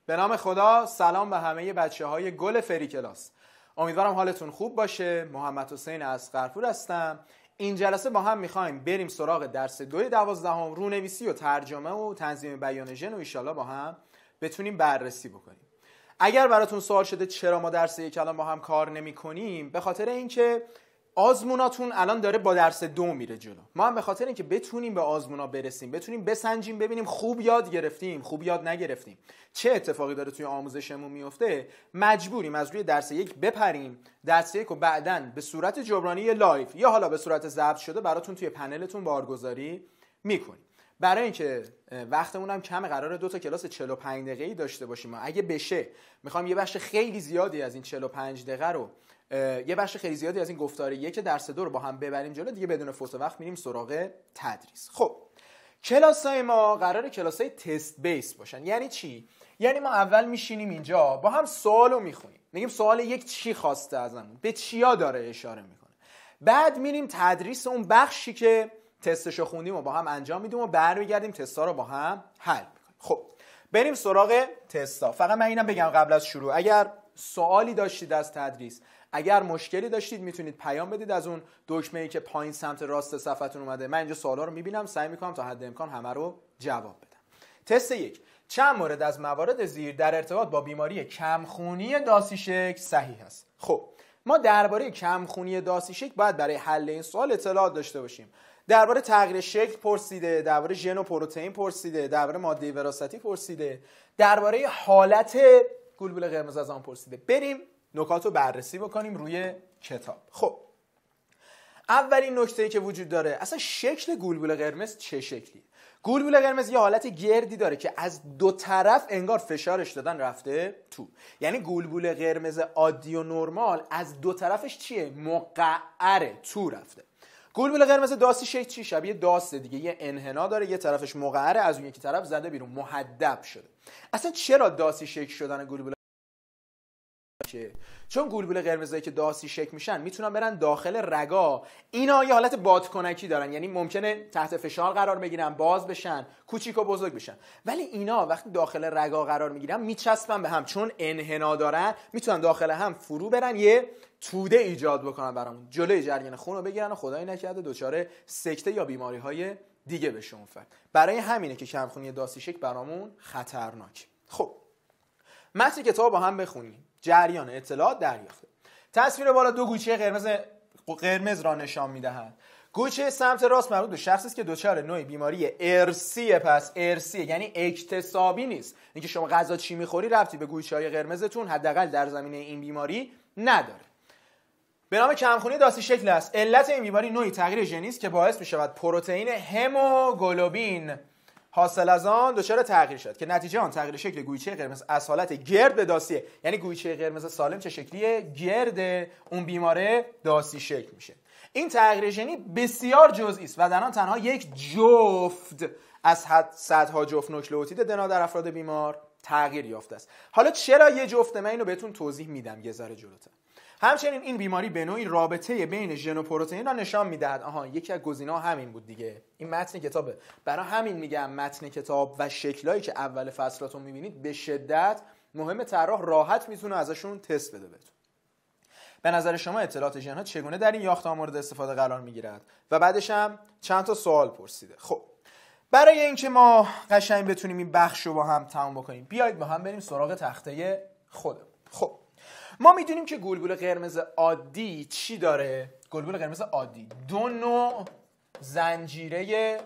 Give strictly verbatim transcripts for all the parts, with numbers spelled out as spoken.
به نام خدا. سلام به همه بچه های گل فری کلاس. امیدوارم حالتون خوب باشه. محمد حسین اصغرپور هستم. این جلسه با هم میخوایم بریم سراغ درس دوی دوازدهم، رونویسی و ترجمه و تنظیم بیان ژن و ایشالا با هم بتونیم بررسی بکنیم. اگر براتون سوال شده چرا ما درس یک الان با هم کار نمی کنیم، به خاطر اینکه آزموناتون الان داره با درس دو میره جلو. ما هم به خاطر اینکه بتونیم به آزمونا برسیم، بتونیم بسنجیم ببینیم خوب یاد گرفتیم، خوب یاد نگرفتیم، چه اتفاقی داره توی آموزشمون میفته، مجبوریم از روی درس یک بپریم. درس یک رو بعداً به صورت جبرانی لایو یا حالا به صورت ضبط شده براتون توی پنلتون بارگذاری میکنیم. برای اینکه وقتمون هم کم، قراره دو تا کلاس چهل و پنج دقیقه‌ای داشته باشیم. اگه بشه میخوام یه بخش خیلی زیادی از این چهل و پنج دقیقه رو یه بخش خیلی زیادی از این گفتار یک درس دو رو با هم ببریم جلو، دیگه بدون فوت وقت میریم سراغ تدریس. خب کلاسای ما قراره کلاسای تست بیس باشن. یعنی چی؟ یعنی ما اول میشینیم اینجا با هم سوالو میخونیم، میگیم سوال یک چی خواسته ازمون، به چیا داره اشاره میکنه. بعد میریم تدریس اون بخشی که تستشو خوندیم و با هم انجام میدیم و برمیگردیم تستا رو با هم حل میکنیم. خب بریم سراغ تستا. فقط من اینم بگم قبل از شروع، اگر سوالی داشتید از تدریس، اگر مشکلی داشتید، میتونید پیام بدید از اون دکمه‌ای که پایین سمت راست صفحتون اومده. من اینجا سوالا رو میبینم، سعی میکنم تا حد امکان همه رو جواب بدم. تست یک: چند مورد از موارد زیر در ارتباط با بیماری کمخونی داسیشک صحیح است؟ خب ما درباره کمخونی داسیشک باید برای حل این سوال اطلاعات داشته باشیم. درباره تغییر شکل پرسیده، درباره ژن و پروتئین پرسیده، درباره ماده وراثتی پرسیده، درباره حالت گلبول قرمز از آن پرسیده. بریم نکات رو بررسی بکنیم روی کتاب. خب اولین نکته‌ای که وجود داره، اصلا شکل گلبول قرمز چه شکلیه؟ گلبول قرمز یه حالت گردی داره که از دو طرف انگار فشارش دادن رفته تو. یعنی گلبول قرمز عادی و نرمال از دو طرفش چیه؟ مقعره، تو رفته. گلبول قرمز داسی شکل چی؟ شبیه داست دیگه، یه انحنا داره، یه طرفش مقعره، از اون یکی طرف زده بیرون، محدب شده. اصلا چرا داسی شکل شدن گلبول؟ چون گلبول قرمزایی که داسی شکل میشن میتونن برن داخل رگا. اینا یه حالت بادکنکی دارن، یعنی ممکنه تحت فشار قرار بگیرن، باز بشن، کوچیک و بزرگ بشن. ولی اینا وقتی داخل رگا قرار میگیرن میچسبن به هم، چون انحنا دارن میتونن داخل هم فرو برن، یه توده ایجاد بکنن برامون، جلوی جریان خون رو بگیرن و خدای نکرده دچار سکته یا بیماری های دیگه بشه اون فرد. برای همینه که کمخونی داسی شکل برامون خطرناک. خب متن کتاب با هم بخونیم. جریان اطلاعات دریافته. تصویر بالا دو گوشه قرمز قرمز را نشان می‌دهد. گوشه سمت راست مربوط به شخصی است که دچار نوعی بیماری ارثیه. پس ارثیه یعنی اکتسابی نیست. اینکه شما غذا چی می‌خوری ربطی به گوشه‌های قرمزتون حداقل در زمینه این بیماری نداره. به نام کمخونی داسی شکل است. علت این بیماری نوعی تغییر ژنی است که باعث می‌شود پروتئین هموگلوبین حاصل از آن دچار تغییر شد که نتیجه آن تغییر شکل گویچه قرمز از حالت گرد به داسیه. یعنی گویچه قرمز سالم چه شکلیه؟ گرده، اون بیماره داسی شکل میشه. این تغییر ژنی بسیار جزئی است و در آن تنها یک جفت از صدها جفت نوکلئوتید دنا در افراد بیمار تغییر یافته است. حالا چرا یه جفته؟ من اینو بهتون توضیح میدم یه ذره جلوتر. همچنین این بیماری به نوعی رابطه بین ژن و پروتئین را نشان میدهد. آها، یکی از گزینه‌ها همین بود دیگه. این متن کتابه. برای همین میگم متن کتاب و شکلایی که اول فصلاتون میبینید به شدت مهمه، طراح راحت میتونه ازشون تست بده بهتون. به نظر شما اطلاعات ژن‌ها چگونه در این یافته‌ها مورد استفاده قرار میگیرد؟ و بعدش هم چند تا سوال پرسیده. خب برای اینکه ما قشنگ بتونیم این بخش رو با هم تموم بکنیم، بیایید با هم بریم سراغ تخته خودمون. خب ما میدونیم که گلبول قرمز عادی چی داره؟ گلبول قرمز عادی دو نوع زنجیره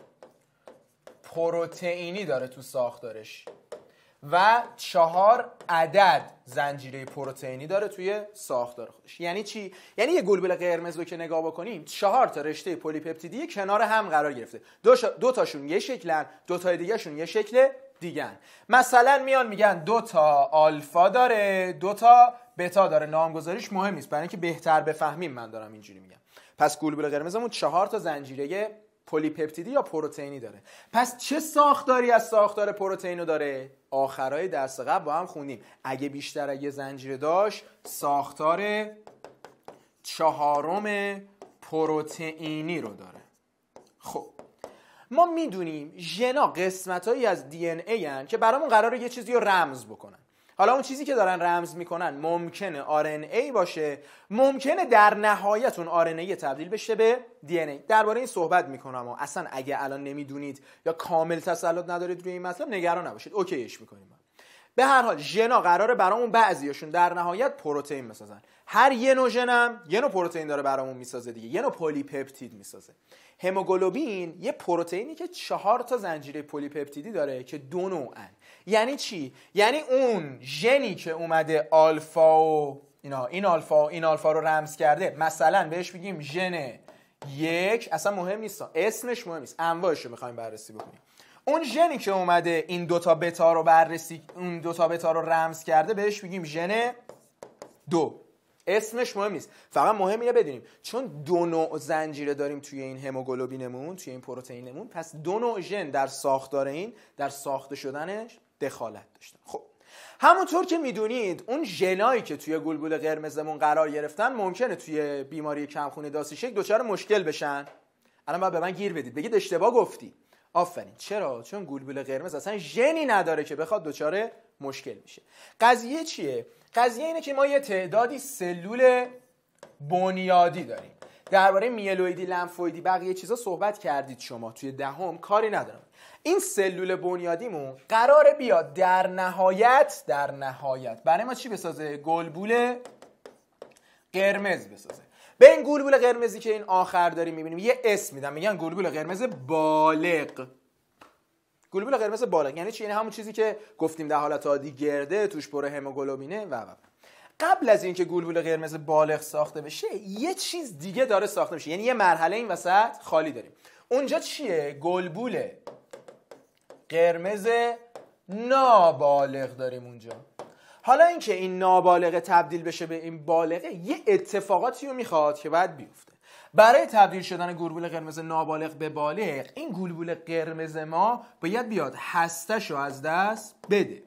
پروتئینی داره تو ساختارش و چهار عدد زنجیره پروتئینی داره توی ساختار خودش. یعنی چی؟ یعنی یه گلبول قرمز رو که نگاه بکنیم، چهار تا رشته پلی‌پپتیدی کنار هم قرار گرفته. دو, شا... دو تاشون یه شکلن، دو تای دیگه شون یه شکل دیگن. مثلا میان میگن دو تا آلفا داره، دو تا بتا داره. نامگذاریش مهم نیست، برای اینکه بهتر بفهمیم من دارم اینجوری میگم. پس گلبول قرمزمون چهار تا زنجیره پلی‌پپتیدی یا پروتئینی داره. پس چه ساختاری از ساختار پروتئینو داره؟ آخرای درس قبل با هم خوندیم. اگه بیشتر از یه زنجیره داشت، ساختار چهارم پروتئینی رو داره. خب ما میدونیم ژنا قسمتایی از دی ان ای ان که برامون قراره یه چیزی رو رمز بکنن. حالا اون چیزی که دارن رمز میکنن ممکنه آر ان ای باشه، ممکنه در نهایت اون آر ان ای تبدیل بشه به دی ان ای. درباره این صحبت میکنم و اصلا اگه الان نمیدونید یا کامل تسلط ندارید روی این مطلب نگران نباشید، اوکیش میکنیم. به هر حال ژنا قراره برامون بعضیاشون در نهایت پروتئین بسازن. هر یه نوع ژنم یه نوع پروتئین داره برامون میسازه دیگه، یه نوع پلی پپتید میسازه. هموگلوبین یه پروتئینی که چهار تا زنجیره پلی پپتیدی داره که دو نوعن. یعنی چی؟ یعنی اون ژنی که اومده آلفا و اینا این آلفا و این آلفا رو رمز کرده، مثلا بهش بگیم ژن یک، اصلا مهم نیست، اسمش مهم نیست، انواعش رو میخوایم بررسی بکنیم. اون ژنی که اومده این دوتا بتا رو بررسی اون دوتا بتا رو رمز کرده بهش میگیم ژن دو، اسمش مهم نیست، فقط مهم اینه بدونیم چون دو نوع زنجیره داریم توی این هموگلوبینمون، توی این پروتئینمون، پس دو نوع ژن در ساختار این در ساخته شدنش دخالت داشتن. خب همونطور که میدونید اون ژنایی که توی گلبول قرمزمون قرار گرفتن ممکنه توی بیماری کمخونی داسی شکل دچار مشکل بشن. الان باید به من گیر بدید، بگید اشتباه گفتی. آفرین. چرا؟ چون گلبول قرمز اصلا ژنی نداره که بخواد دچار مشکل بشه. قضیه چیه؟ قضیه اینه که ما یه تعدادی سلول بنیادی داریم. درباره میلویدی، لمفویدی، بقیه چیزا صحبت کردید شما توی دهم، کاری ندارم. این سلول بنیادیمون قراره بیاد در نهایت در نهایت برای ما چی بسازه؟ گلبول قرمز بسازه. به این گلبول قرمزی که این آخر داریم میبینیم یه اسم میدن، میگن گلبول قرمز بالغ. گلبول قرمز بالغ یعنی چی؟ یعنی همون چیزی که گفتیم در حالت عادی گرده، توش پر هموگلوبینه و و قبل از اینکه گلبول قرمز بالغ ساخته بشه یه چیز دیگه داره ساخته بشه، یعنی یه مرحله این وسط خالی داریم. اونجا چیه؟ گلبول قرمز نابالغ داریم اونجا. حالا اینکه این نابالغه تبدیل بشه به این بالغه یه اتفاقاتی رو میخواد که باید بیفته. برای تبدیل شدن گلبول قرمز نابالغ به بالغ، این گلبول قرمز ما باید بیاد هسته‌شو از دست بده،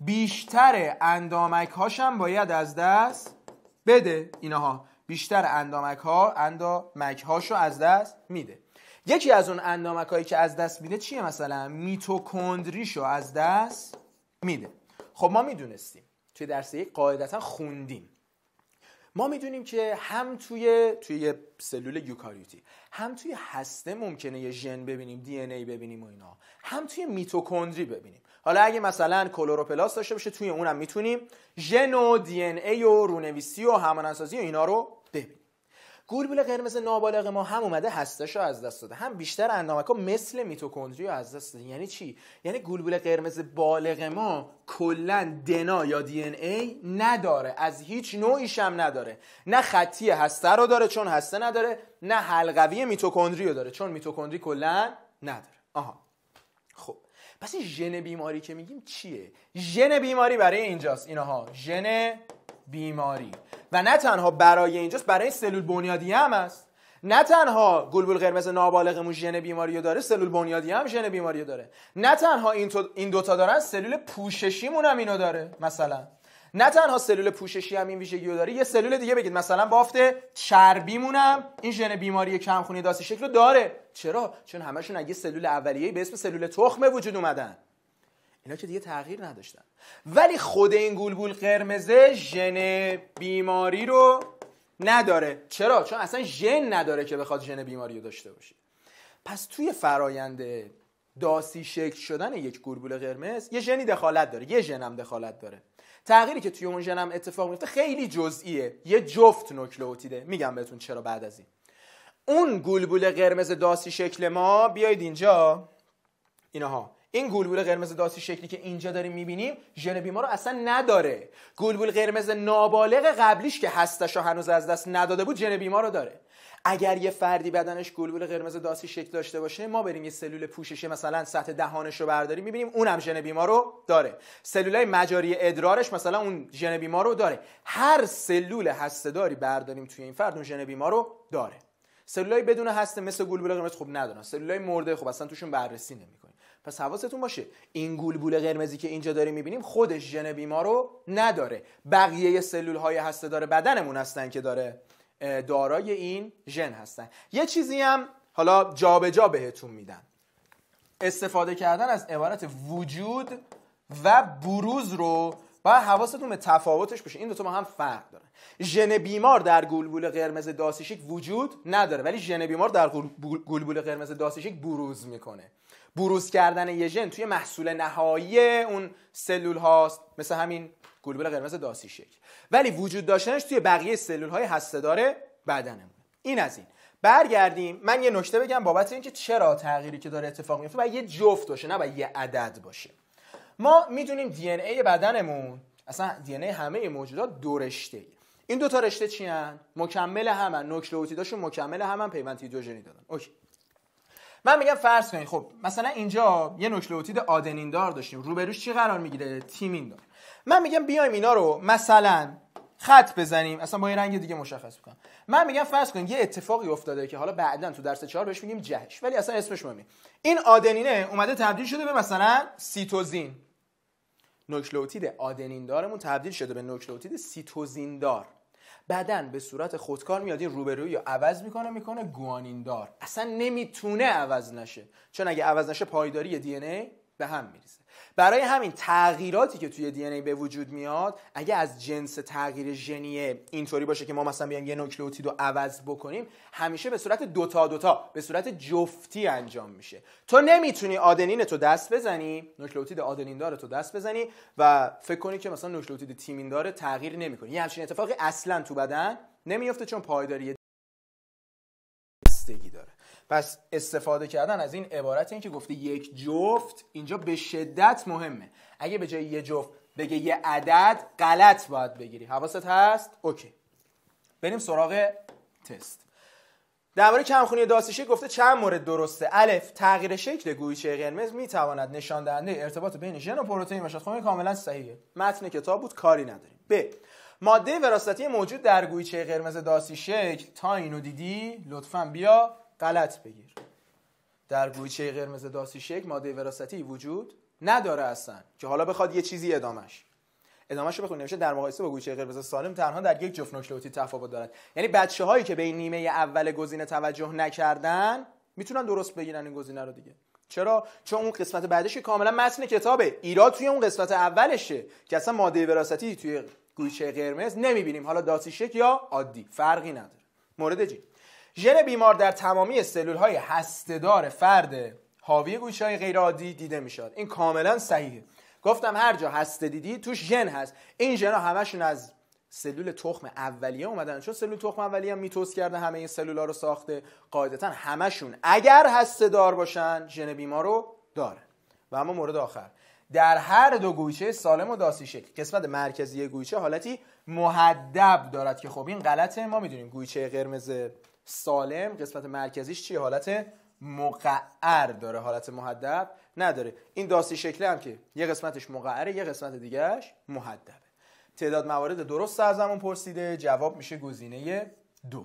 بیشتر اندامک هاشم باید از دست بده. اینها بیشتر اندامک ها اندامک هاشو از دست میده. یکی از اون اندامک هایی که از دست میده چیه؟ مثلا میتوکندریشو از دست میده. خب ما میدونستیم توی درس یک قاعدتا خوندیم، ما میدونیم که هم توی توی سلول یوکاریوتی هم توی هسته ممکنه یه ژن ببینیم، دی ان ای ببینیم و اینا، هم توی میتوکندری ببینیم. حالا اگه مثلا کلوروپلاست داشته باشه توی اونم میتونیم ژن و دی ان ای و رونویسی و همانندسازی و اینا رو ببینیم. گلبول قرمز نابالغ ما هم اومده هسته‌شو از دست داده، هم بیشتر اندامک‌ها مثل میتوکندری رو از دست داده. یعنی چی؟ یعنی گلبول قرمز بالغ ما کلاً دنا یا دی ان ای نداره، از هیچ نوعیش هم نداره. نه خطی هسته رو داره چون هسته نداره، نه حلقوی میتوکندری رو داره چون میتوکندری کلاً نداره. آها. خب پس این ژن بیماری که میگیم چیه؟ ژن بیماری برای اینجاست، اینها ژن بیماری، و نه تنها برای اینجاست، برای سلول بنیادی هم هست. نه تنها گلبول قرمز نابالغمون ژن بیماری رو داره، سلول بنیادی هم ژن بیماری رو داره. نه تنها این تو این دوتا دارن، سلول پوششیمون هم اینو داره. مثلا نه تنها سلول پوششی هم این ویژگی رو داره، یه سلول دیگه بگید مثلا بافت چربیمون هم این ژن بیماری کمخونی داسی شکل رو داره. چرا؟ چون همشون اگه سلول اولیه‌ای به اسم سلول تخم وجود اومدن، اینا که دیگه تغییر نداشتن. ولی خود این گلبول قرمز ژن بیماری رو نداره. چرا؟ چون اصلا ژن نداره که بخواد ژن بیماری رو داشته باشه. پس توی فرایند داسی شکل شدن یک گلبول قرمز یه ژنی دخالت داره، یه ژن هم دخالت داره. تغییری که توی اون ژن هم اتفاق میفته خیلی جزئیه، یه جفت نوکلئوتیده. میگم بهتون چرا بعد از این. اون گلبول قرمز داسی شکل ما، بیاید اینجا، اینها این گلبول قرمز داسی شکلی که اینجا داریم میبینیم ژن بیمار رو اصلا نداره. گلبول قرمز نابالغ قبلیش که هستش هنوز از دست نداده بود ژن بیمار رو داره. اگر یه فردی بدنش گلبول قرمز داسی شکل داشته باشه، ما بریم یه سلول پوششی مثلا سطح دهانش رو برداریم میبینیم اونم ژن بیمار رو داره. سلولای مجاری ادرارش مثلا اون ژن بیمار رو داره. هر سلول هسته‌داری برداریم توی این فرد اون ژن بیمار رو داره. سلولای بدون هسته مثل گلبول قرمز خب ندارن. سلولای مرده خب اصلا توشون بررسی نمی‌کنیم. پس حواستون باشه این گلبول قرمزی که اینجا داریم می‌بینیم خودش ژن بیمار رو نداره. بقیه سلول‌های هسته‌دار بدنمون هستن که داره دارای این ژن هستن. یه چیزی هم حالا جابجا بهتون میدم. استفاده کردن از عبارت وجود و بروز رو باید حواستون به تفاوتش باشه. این دو تا با هم فرق داره. ژن بیمار در گلبول قرمز داسیشیک وجود نداره، ولی ژن بیمار در گلبول قرمز داسیشیک بروز میکنه. بروز کردن یه ژن توی محصول نهایی اون سلول هاست، مثل همین گلبول قرمز داسیشیک، ولی وجود داشتنش توی بقیه سلول های هسته‌دار بدنمون. این از این. برگردیم. من یه نکته بگم بابت اینکه چرا تغییری که داره اتفاق میفته باید یه جفت باشه، نه باید یه عدد باشه. ما میدونیم دی ان ای بدنمون، اصلا دی ان ای همه موجودات دو رشته. این دو تا رشته چی ان؟ مکمل همن، نوکلئوتیداشون مکمل همن، پیوند هیدروژنی دادن. اوکی. من میگم فرض کنید خب مثلا اینجا یه نوکلئوتید آدنین دار داشتیم، روبروش چی قرار میگیره؟ تیمین دار. من میگم بیایم اینا رو مثلا خط بزنیم، اصلا با یه رنگ دیگه مشخص بکنم. من میگم فرض کنید یه اتفاقی افتاده که حالا بعداً تو درس چهار بهش میگیم جهش، ولی اصلا اسمش مهمه. این آدنینه اومده تبدیل شده به مثلا سیتوزین. نوکلئوتید آدنین دارمون تبدیل شده به نوکلئوتید سیتوزین دار. بدن به صورت خودکار میاد این روبرویی رو عوض میکنه میکنه گوانین دار. اصلا نمیتونه عوض نشه، چون اگه عوض نشه پایداری دی ان ای به هم میریزه. برای همین تغییراتی که توی دی ان ای به وجود میاد اگه از جنس تغییر ژنی اینطوری باشه که ما مثلا بیایم یه نوکلئوتید رو عوض بکنیم، همیشه به صورت دوتا دوتا به صورت جفتی انجام میشه. تو نمیتونی آدنین تو دست بزنی، نوکلئوتید آدنین دار تو دست بزنی و فکر کنی که مثلا نوکلئوتید تیمین دار تغییر نمیکنه. یه همچین اتفاقی اصلا تو بدن نمیفته، چون پایداری بستگی داره. پس استفاده کردن از این عبارت این که گفته یک جفت اینجا به شدت مهمه. اگه به جای یه جفت بگه یه عدد، غلط باید بگیری. حواست هست؟ اوکی. بریم سراغ تست. درباره کمخونی داسیشیک گفته چند مورد درسته. الف، تغییر شکل گویچه قرمز میتواند نشان دهنده ارتباط بین ژن و پروتئین باشد. خب این کاملا صحیحه. متن کتاب بود، کاری نداریم. ب، ماده وراثتی موجود در گویچه قرمز داسیشیک، تا اینو دیدی لطفاً بیا غلط بگیر. در گویچه قرمز داسیشیک ماده وراثتی وجود نداره اصلا، که حالا بخواد یه چیزی ادامش ادامهشو بخونیم نمیشه در مقایسه با گویچه قرمز سالم تنها در یک جفت نوکلئوتید تفاوت دارد. یعنی بچه‌هایی که به این نیمه اول گزینه توجه نکردن میتونن درست بگیرن این گزینه رو دیگه. چرا؟ چون اون قسمت بعدش که کاملا متن کتابه، ایراد توی اون قسمت اولشه که اصلا ماده وراثتی توی گویچه قرمز نمیبینیم، حالا داسیشیک یا عادی فرقی نداره. مورد جی، ژن بیمار در تمامی سلول‌های هسته‌دار فرد حاوی گویچه‌های غیر عادی دیده میشد. این کاملا صحیحه. گفتم هر جا هسته دیدی توش ژن هست. این ژن‌ها همشون از سلول تخم اولیه اومدن، چون سلول تخم اولیه هم میتوز کرده همه این سلول‌ها رو ساخته. قاعدتاً همشون اگر هسته‌دار باشن ژن بیمار رو داره. و اما مورد آخر، در هر دو گویچه سالم و داسیشیک قسمت مرکزی گویچه حالتی مهدب دارد، که خب این غلطه. ما میدونیم گویچه قرمز سالم قسمت مرکزیش چیه؟ حالت مقعر داره، حالت مهدب نداره. این داسی شکل هم که یه قسمتش مقعره یه قسمت دیگهش مهدبه. تعداد موارد درست از همون پرسیده، جواب میشه گزینه دو.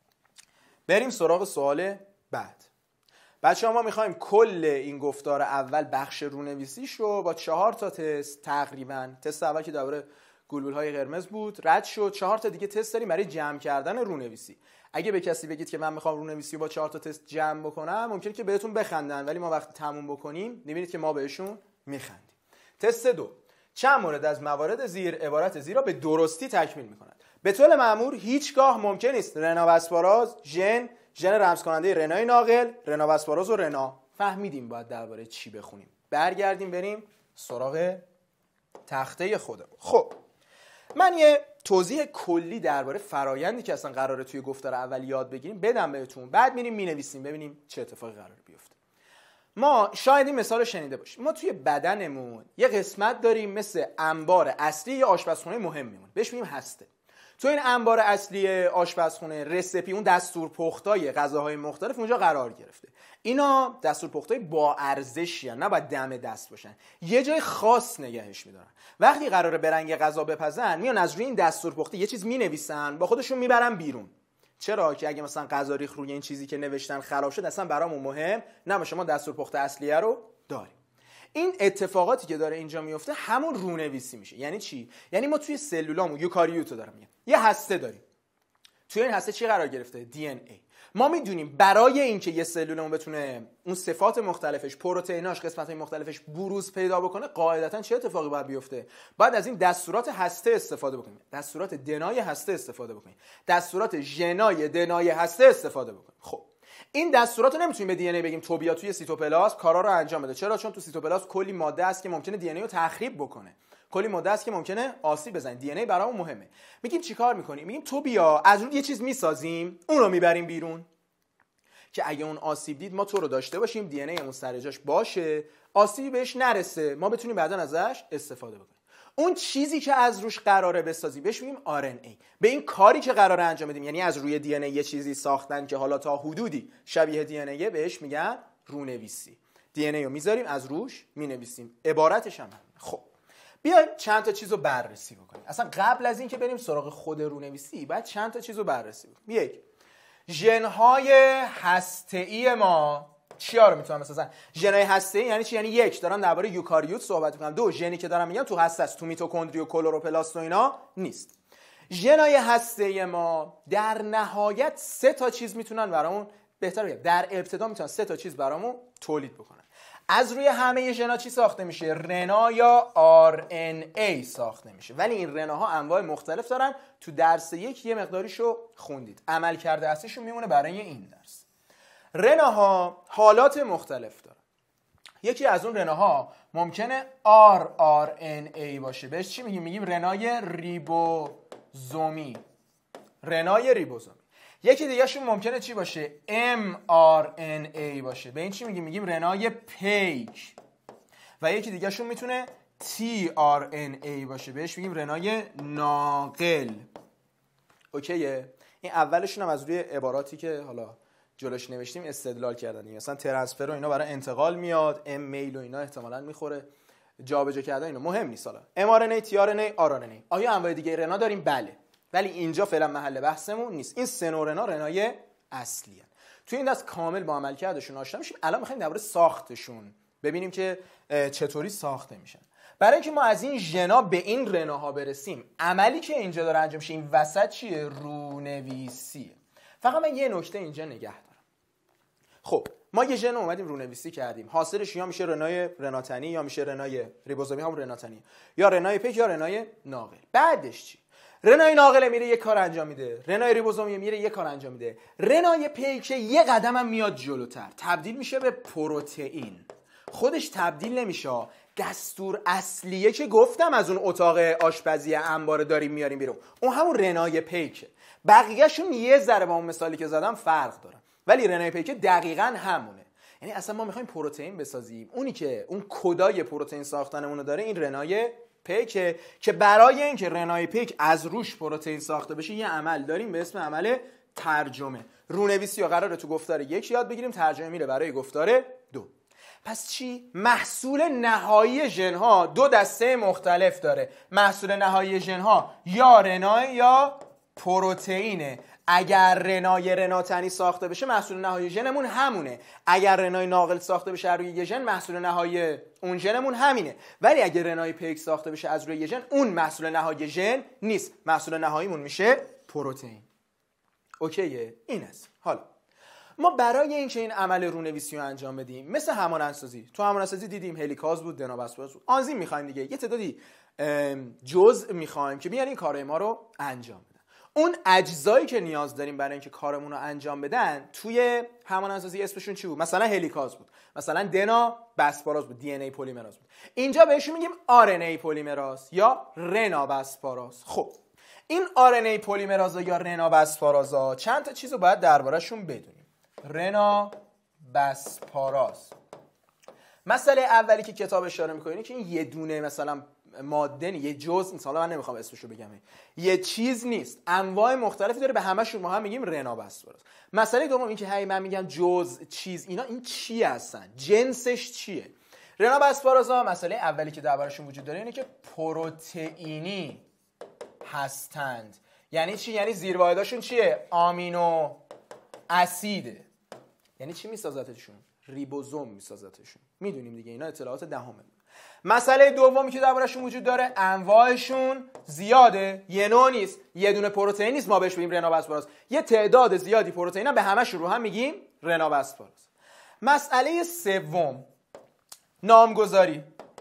بریم سراغ سوال بعد. بچه ها ما میخوایم کل این گفتار اول بخش رونویسیش رو با چهار تا تست تقریبا، تست اول که درباره گلبول های قرمز بود رد شد، چهار تا دیگه تست داریم برای جمع کردن رونویسی. اگه به کسی بگید که من میخوام رونویسی رو با چهار تا تست جمع بکنم، ممکنه که بهتون بخندن، ولی ما وقتی تموم بکنیم میبینید که ما بهشون میخندیم. تست دو، چند مورد از موارد زیر عبارت زیر را به درستی تکمیل میکنند. به طور معمول هیچگاه ممکن نیست رنا و اسپاراز ژن ژن رمز کننده رنای ناقل، رنا و اسپاراز و رنا. فهمیدیم باید درباره چی بخونیم. برگردیم بریم سراغ تخته خودمون. خب من یه توضیح کلی درباره فرایندی که اصلا قراره توی گفتار اول یاد بگیریم بدم بهتون، بعد میریم مینویسیم ببینیم چه اتفاقی قراره بیفته. ما شاید این مثال رو شنیده باشیم. ما توی بدنمون یه قسمت داریم مثل انبار اصلی یه آشپزخونه مهممون، بهش میگیم هسته. تو این انبار اصلی آشپزخونه رسپی، اون دستور پختای غذاهای مختلف اونجا قرار گرفته. اینا دستور پختای با ارزشی هستن، نباید دم دست باشن، یه جای خاص نگهش میدارن. وقتی قراره برنگ غذا بپزن میان از روی این دستور پخته یه چیز مینویسن، با خودشون میبرن بیرون. چرا؟ که اگه مثلا غذا ریخ روی این چیزی که نوشتن خراب شد اصلا برامون مهم نباشه، ما دستور پخته اصلیه رو داریم. این اتفاقاتی که داره اینجا میفته همون رونویسی میشه. یعنی چی؟ یعنی ما توی سلولامون یوکاریوت رو داریم، یه هسته داریم. توی این هسته چی قرار گرفته؟ دی ان ای. ما میدونیم برای اینکه یه سلولمون بتونه اون صفات مختلفش، پروتئیناش، قسمت‌های مختلفش بروز پیدا بکنه، قاعدتاً چه اتفاقی باید بیفته؟ باید از این دستورات هسته استفاده بکنیم، دستورات دنای هسته استفاده بکنیم، دستورات ژنای دنای هسته استفاده بکنیم. خب این دستورات رو نمیتونیم به دی ان ای بگیم تو بیا توی سیتوپلازم کارا رو انجام بده. چرا؟ چون تو سیتوپلازم کلی ماده است که ممکنه دی ان ای رو تخریب بکنه، کلی ماده است که ممکنه آسیب بزنه. دی ان ای برامون مهمه. میگیم چیکار میکنیم؟ میگیم تو بیا از اون یه چیز میسازیم، اون رو میبریم بیرون که اگه اون آسیب دید ما تو رو داشته باشیم، دی ان ای همون سر جاش باشه، آسیبی بهش نرسه، ما بتونیم بعداً ازش استفاده بکنیم. اون چیزی که از روش قراره بسازیم بهش میگیم آر ان ای. به این کاری که قراره انجام بدیم، یعنی از روی دی ان ای یه چیزی ساختن که حالا تا حدودی شبیه دی ان ای، بهش میگن رونویسی. دی ان ای رو میذاریم از روش مینویسیم. عبارتش هم همینه. خب بیایم چند تا چیزو بررسی بکنیم. اصلا قبل از اینکه بریم سراغ خود رونویسی باید چند تا چیزو بررسی بکنیم. یک، ژن‌های هسته‌ای ما چیا رو میتونن بسازن؟ ژن‌های هسته‌ای یعنی چی؟ یعنی یک، دارم درباره یوکاریوت صحبت می‌کنم. دو، ژنی که دارم میگم تو هسته است، تو میتوکندری و کلروپلاست و اینا نیست. ژن‌های هسته‌ای ما در نهایت سه تا چیز میتونن برامون، بهتر بگم در ابتدا میتونن سه تا چیز برامون تولید بکنن. از روی همه ژن‌ها چی ساخته میشه؟ رنا یا آر ان ای ساخته میشه. ولی این رناها انواع مختلف دارن. تو درس یک یه مقداریشو خوندید. عمل کرده اصلیشون میمونه برای این درس. رناها حالات مختلف دارن. یکی از اون رناها ممکنه آر آر ان ای باشه. بهش چی میگیم؟ میگیم رنای ریبوزومی. رنای ریبوزومی. یکی دیگه شون ممکنه چی باشه؟ ام آر ان ای باشه. به این چی میگیم؟ میگیم رنای پیک. و یکی دیگه شون میتونه تی آر ان ای باشه. بهش میگیم رنای ناقل. اوکیه؟ این اولشون هم از روی عباراتی که حالا جلوش نوشتیم استدلال کردن. مثلا ترانسفر و اینا برای انتقال میاد، ام میل و اینا احتمالاً میخوره، جابجا کردن اینا مهم نیست. حالا ام آر ان ای، تی آر ان ای، آر آر ان ای. آیا انواع دیگه رنا داریم؟ بله. ولی اینجا فعلا محل بحثمون نیست. این سه نوع رنا رنای اصلی هستند. تو این دست کامل با عملکردشون آشنا میشیم. الان میخوایم درباره ساختشون ببینیم که چطوری ساخته میشن. برای اینکه ما از این ژنا به این رناها برسیم، عملی که اینجا داره انجام میشه این وسط چیه؟ رونویسیه. فقط من یه نکته اینجا نگه دارم. خب ما یه ژن اومدیم رونویسی کردیم، حاصلش یا میشه رنای رناتنی یا میشه رنای ریبوزومی، هم رناتنی، یا رنای پیک یا رنای ناقل. بعدش چی؟ رنای ناقل میره یه کار انجام میده، رنای ریبوزومی میره یه کار انجام میده، رنای پیک یه قدم هم میاد جلوتر، تبدیل میشه به پروتئین. خودش تبدیل نمیشه، دستور اصلیه که گفتم از اون اتاق آشپزی انبار داریم میاریم بیرون، اون همون رنای پیکه. بقیه‌شون یه ذره با اون مثالی که زدم فرق دارن، ولی رنای پیک دقیقاً همونه. یعنی اصلا ما میخوایم پروتئین بسازیم، اونی که اون کدای پروتئین ساختنمون رو داره این رنای پیکه، که برای اینکه رنای پیک از روش پروتئین ساخته بشه یه عمل داریم به اسم عمل ترجمه. رونویسی رو قراره تو گفتار یک یاد بگیریم، ترجمه میره برای گفتار دو. پس چی؟ محصول نهایی ژن‌ها دو دسته مختلف داره. محصول نهایی ژن‌ها یا رنا یا پروتئینه. اگر رنای رناتنی ساخته بشه محصول نهایی ژنمون همونه. اگر رنای ناقل ساخته بشه از روی یه ژن محصول نهایی اون ژنمون همینه. ولی اگر رنای پیک ساخته بشه از روی یه ژن اون محصول نهایی ژن نیست، محصول نهاییمون میشه پروتئین. اوکیه؟ این است. حالا ما برای اینکه این عمل رونویسی رو انجام بدیم، مثل همانندسازی، تو همانندسازی دیدیم هلیکاز بود، دنابسپاز بود، آنزیم میخوایم دیگه، یه تعدادی جزء میخوایم که بیان این کارهای ما رو انجام بدن. اون اجزایی که نیاز داریم برای اینکه کارمون رو انجام بدن توی همانندسازی اسمشون چی بود؟ مثلا هلیکاز بود، مثلا دنا بسپاراز بود، دی ان ای پلیمراز بود. اینجا بهشون میگیم آر ان ای پلیمراز یا رنا بسپاراز. خب این آر ان ای پلیمراز یا رنا بسپارازا چند تا چیزو باید درباره‌شون بدونیم. رنا بسپاراز، مسئله اولی که کتاب اشاره میکنه اینه که این یه دونه مثلا ماده نی، یه جزء نیست، حالا من نمیخوام اسمشو بگم، یه چیز نیست، انواع مختلفی داره، به همشون ما هم میگیم رنا بسپاراز. مسئله دوم این که هی من میگم جزء، چیز، اینا این چی هستن؟ جنسش چیه؟ رنا بسپارازا مسئله اولی که دربارشون وجود داره اینه که پروتئینی هستند. یعنی چی؟ یعنی زیرواحداشون چیه؟ آمینو اسیده. یعنی چی میسازتشون؟ ریبوزوم میسازتشون. میدونیم دیگه، اینا اطلاعات دهمه. مسئله دومی که دربارشون وجود داره، انواعشون زیاده، یه نوع نیست، یه دونه پروتئین نیست ما بهش بگیم رنابسپاراز، یه تعداد زیادی پروتئین هم به همشون رو هم میگیم رنابسپاراز. مسئله سوم، نامگذاری.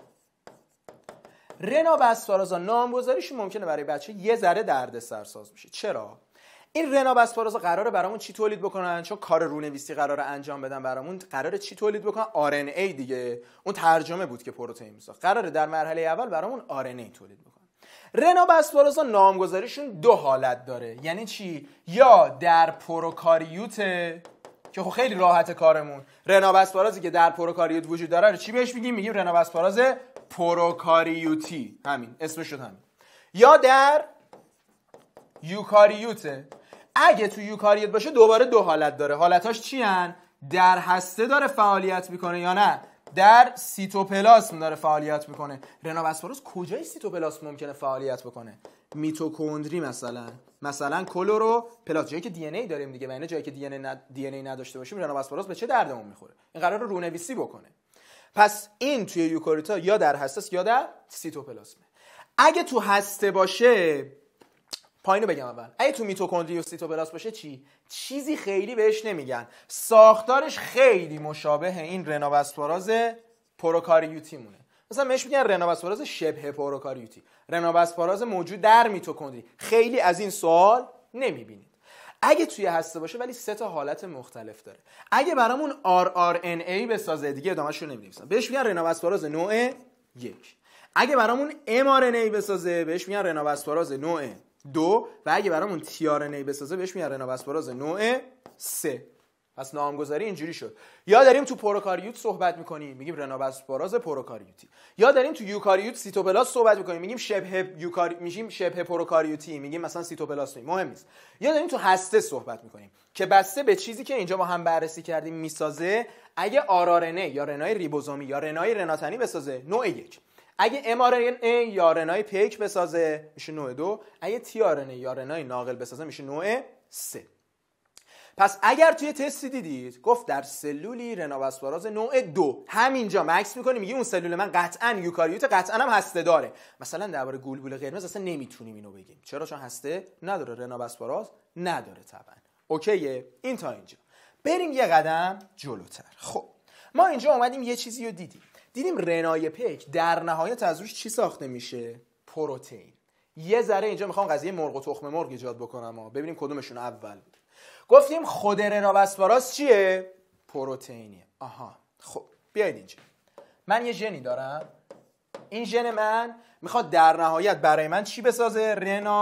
رنابسپارازا نامگذاریشون ممکنه برای بچه یه ذره دردسرساز بشه. چرا؟ این رنابسپارازا قراره برامون چی تولید بکنن؟ چون کار رونویسی قراره انجام بدن برامون، قراره چی تولید بکنن؟ آر ان ای دیگه. اون ترجمه بود که پروتئین میساخت. قراره در مرحله اول برامون آر ان ای تولید بکنن. رنابسپارازا نامگذاریشون دو حالت داره. یعنی چی؟ یا در پروکاریوت که خب خیلی راحت کارمون، رنابسپارازی که در پروکاریوت وجود داره رو چی بهش میگیم؟ میگیم رنابسپاراز پروکاریوتی، همین اسمش شد همین. یا در یوکاریوته. اگه تو یوکاریوت باشه دوباره دو حالت داره. حالتاش چی هن؟ در هسته داره فعالیت میکنه یا نه در سیتوپلاسم داره فعالیت میکنه. رنابسپاراز کجای سیتوپلاسم ممکنه فعالیت بکنه؟ میتوکندری مثلا، مثلا کلورو پلاست، جایی که دی ان ای داریم دیگه، و اینا جایی که دی ان ای ند... دی ان ای نداشته باشیم رنابسپاراز به چه دردمون میخوره؟ این قراره رونویسی بکنه. پس این توی یوکاریوتا یا در هسته است یا در سیتوپلاسم. اگه تو هسته باشه، پایینو بگم اول، اگه تو میتوکندری و سیتوپلاسم باشه چی؟ چیزی خیلی بهش نمیگن. ساختارش خیلی مشابه این رنابسپاراز پروکاریوتی مونه. مثلا بهش میگن رنابسپاراز شبه پروکاریوتی، رنابسپاراز موجود در میتوکندری. خیلی از این سوال نمیبینید. اگه توی هسته باشه ولی سه تا حالت مختلف داره. اگه برامون آر آر ان ای بسازه، دیگه ادامه‌ش رو نمی‌نویسم، بهش میگن رنابسپاراز نوع یک. اگه برامون ام آر ان ای بسازه بهش میگن رنابسپاراز نوع دو، و اگه برامون تی آر ان ای بسازه بهش میگن رنابسپاراز نوع سه. پس نامگذاری اینجوری شد. یا داریم تو پروکاریوت صحبت میکنیم میگیم رنابسپاراز پروکاریوتی، یا داریم تو یوکاریوت سیتوپلاست صحبت میکنیم میگیم شبه یوکاری میگیم شبه پروکاریوتی، میگیم مثلا سیتوپلاست، مهم نیست. یا داریم تو هسته صحبت میکنیم که بسته به چیزی که اینجا با هم بررسی کردیم میسازه. اگه آر آر ان ای یا رنای ریبوزومی یا رنای رناتنی بسازه نوع یک. اگه ام آر ان ای یا رنای پیک بسازه میشه نوع دو. اگه تی آر ان ای یا رنای ناقل بسازه میشه نوع سه. پس اگر توی تستی دیدید گفت در سلولی رنابسپاراز نوع دو، همینجا مکس میکنیم میگیم اون سلول من قطعا یوکاریوت، قطعا هم هسته داره. مثلا درباره گلبول قرمز اصلا نمیتونیم اینو بگیم. چرا؟ چون هسته نداره، رنابسپاراز نداره طبعا. اوکیه؟ این تا اینجا. بریم یه قدم جلوتر. خب ما اینجا اومدیم یه چیزی رو دیدیم. دیدیم رنای پیک در نهایت از روش چی ساخته میشه؟ پروتئین. یه ذره اینجا میخوام قضیه مرغ و تخم مرغ ایجاد بکنم ها، ببینیم کدومشون اول بود. گفتیم خود رنابسپاراز چیه؟ پروتئینیه. آها، خب بیایید اینجا. من یه ژنی دارم. این ژن من میخواد در نهایت برای من چی بسازه؟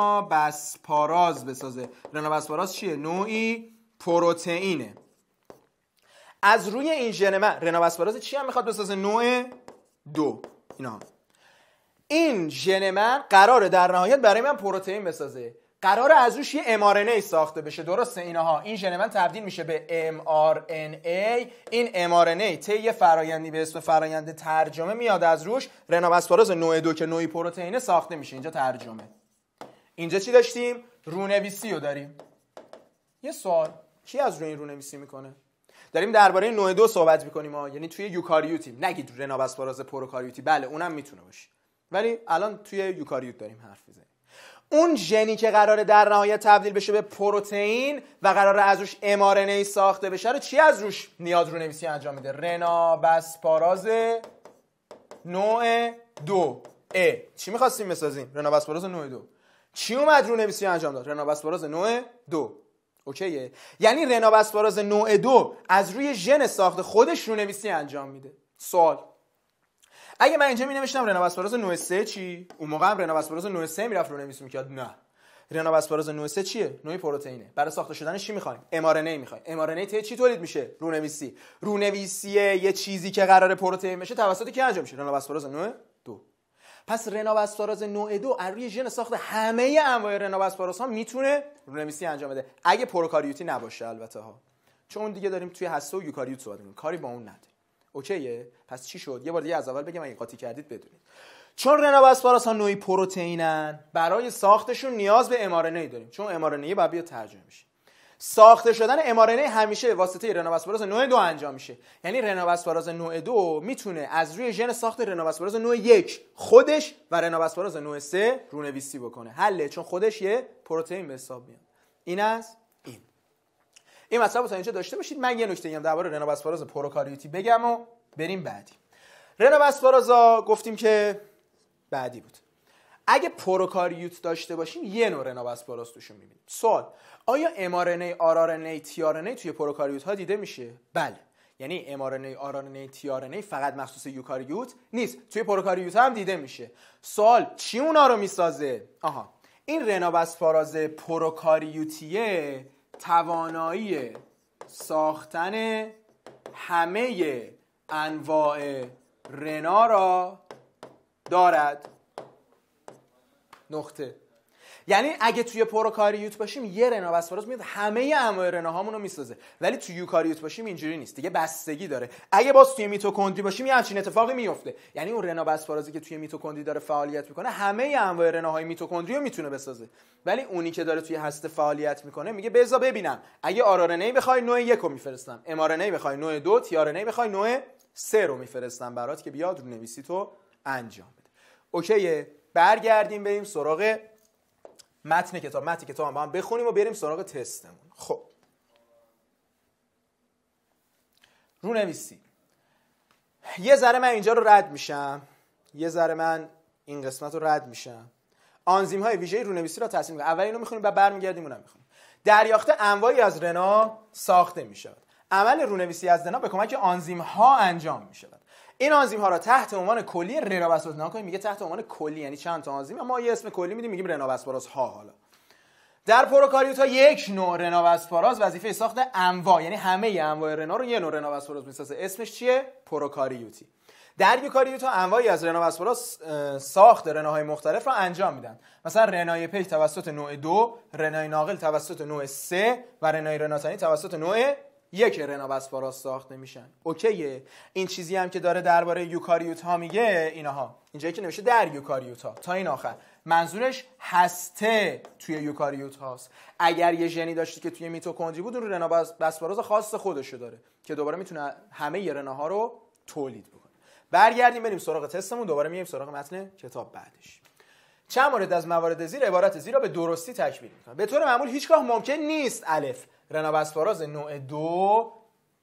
رنابسپاراز بسازه. رنابسپاراز چیه؟ نوعی پروتئینه. از روی این ژن من رنابسپاراز چی هم میخواد بسازه؟ نوع دو. اینا این ژن من قراره در نهایت برای من پروتئین بسازه. قراره از روش یه ام آر ان ای ساخته بشه. درسته اینها. این ژن من تبدیل میشه به ام آر ان ای. این ام آر ان ای طی یه فرآیندی به اسم فرآیند ترجمه میاد از روش. رنابسپاراز نوع دو که نوعی پروتئینه ساخته میشه. اینجا ترجمه. اینجا چی داشتیم؟ رونویسی رو داریم. یه سوال، کی از روی این رونویسی میکنه؟ داریم درباره نوع دو صحبت میکنیم ها، یعنی توی یوکاریوتیم. نگید رنابسپاراز پروکاریوتی، بله اونم میتونه باشه، ولی الان توی یوکاریوت داریم حرف میزنیم. اون ژنی که قراره در نهایت تبدیل بشه به پروتئین و قراره از روش ام آر ان ای ساخته بشه رو چی از روش نیاز رونویسی انجام میده؟ رنابسپاراز نوع دو. ا چی می‌خواستیم بسازیم؟ رنابسپاراز نوع دو. چی اومد رونویسی انجام داد؟ رنابسپاراز نوع دو. اوکیه؟ یعنی رنابسپاراز نوع دو از روی ژن ساخته خودش رونویسی انجام میده. سوال، اگه من اینجا می نوشتم رنابسپاراز نوع سه چی؟ اون موقع هم رنابسپاراز نوع سه میرفت رونویسی میکرد؟ نه. رنابسپاراز نوع سه چیه؟ نوع پروتئینه. برای ساخته شدنش چی میخوایم؟ ام آر ان ای میخوایم. ام آر ان ای ته چی تولید میشه؟ رونویسی. رونویسی یه چیزی که قراره پروتئین بشه توسط کی انجام میشه؟ رنابسپاراز نوع دو. پس رنابسپاراز نوع دو از روی ژن ساخته همه انواع رنابسپاراز ها میتونه رونویسی انجام بده، اگه پروکاریوتی نباشه البته ها، چون دیگه داریم توی هسته و یوکاریوت صحبت می‌کنیم، کاری با اون نداره. اوکیه؟ پس چی شد؟ یه بار دیگه از اول بگم اگه قاطی کردید بدونید. چون رنابسپاراز ها نوعی پروتئینن، برای ساختشون نیاز به ام آر ان ای داریم، چون ام آر ان ای باید بیاد ترجمه بشه. ساخته شدن ام آر ان ای همیشه واسطه رنواسپاراز نوع دو انجام میشه. یعنی رنواسپاراز نوع دو میتونه از روی ژن ساخت رنواسپاراز نوع یک خودش و رنواسپاراز نوع سه رونویسی بکنه. حله، چون خودش یه پروتئین به حساب میاد. این از این این مطلب رو تا اینجا داشته باشید. من یه نکته هم درباره رنواسپاراز پروکاریوتی بگم و بریم بعدی. رنواسپارازا گفتیم که بعدی بود. اگه پروکاریوت داشته باشیم یه نوع رنواسپاراز توشون میبینیم. سوال: آیا ام آر ان ای، آر آر ان ای، تی آر ان ای توی پروکاریوت ها دیده میشه؟ بله. یعنی ام آر ان ای، آر آر ان ای، تی آر ان ای فقط مخصوص یوکاریوت نیست، توی پروکاریوت هم دیده میشه. سوال: چی اونا رو میسازه؟ آها، این رنواسپاراز پروکاریوتیه توانایی ساختن همه انواع رنا را دارد. نقطه. یعنی اگه توی پروکاریوت باشیم یه رنواسپاراز میاد همه انواع رناهامون رو میسازه، ولی توی یوکاریوت باشیم اینجوری نیست، دیگه بستگی داره. اگه باز توی میتوکندری باشیم یه همچین اتفاقی میفته، یعنی اون رنواسپارازی که توی میتوکندری داره فعالیت میکنه همه انواع رناهای میتوکندری رو میتونه بسازه، ولی اونی که داره توی هسته فعالیت میکنه میگه بذار ببینم اگه آر آر ان ای بخوای نوع یک رو میفرستم، ام آر ان ای بخوای نوع دو، تی آر ان ای بخوای نوع سه رو میفرستم برات که بیاد رونویسی تو انجام بده. اوکیه، برگردیم بریم سراغ متن کتاب. متن کتاب هم با هم بخونیم و بریم سراغ تستمون. خب رونویسی. یه ذره من اینجا رو رد میشم، یه ذره من این قسمت رو رد میشم. آنزیم های ویژه رونویسی را تصمیم میگیریم. اول اینو میخونیم بعد برمیگردیم اونم میخونیم. دریافت انواعی از رنا ساخته میشود. عمل رونویسی از رنا به کمک آنزیم ها انجام میشود. این آنزیم ها را تحت عنوان کلی رنواسپاراز نام کنیم. میگه تحت عنوان کلی یعنی چند تا آنزیم، اما یه اسم کلی میدیم، میگیم رنواسپاراز ها. حالا در پروکاریوت ها یک نوع رنواسپاراز وظیفه ساخت انواع، یعنی همه انواع رنا رو یه نوع رنواسپاراز میسازه، اسمش چیه؟ پروکاریوتی. در یوکاریوت ها انواعی از رنواسپاراز ساخت رناهای مختلف را انجام میدن. مثلا رنای پیک توسط نوع دو، رنای ناقل توسط نوع سه و رنای رناتنی توسط نوع یک رنواسپاراز ساخته میشن. اوکیه. این چیزی هم که داره درباره یوکاریوت ها میگه اینها، اینجایی که نوشته در یوکاریوت ها تا این آخر، منظورش هسته توی یوکاریوت هاست. اگر یه ژنی داشتی که توی میتوکندری بود، اون رنواسپاراز خاص خودشو داره که دوباره میتونه همه رناها رو تولید بکنه. برگردیم بریم سراغ تستمون، دوباره میایم سراغ متن کتاب بعدش. چند مورد از موارد زیر عبارت زیر را به درستی تکمیل میکنه. به طور معمول هیچگاه ممکن نیست الف رنواسپاراز نوع دو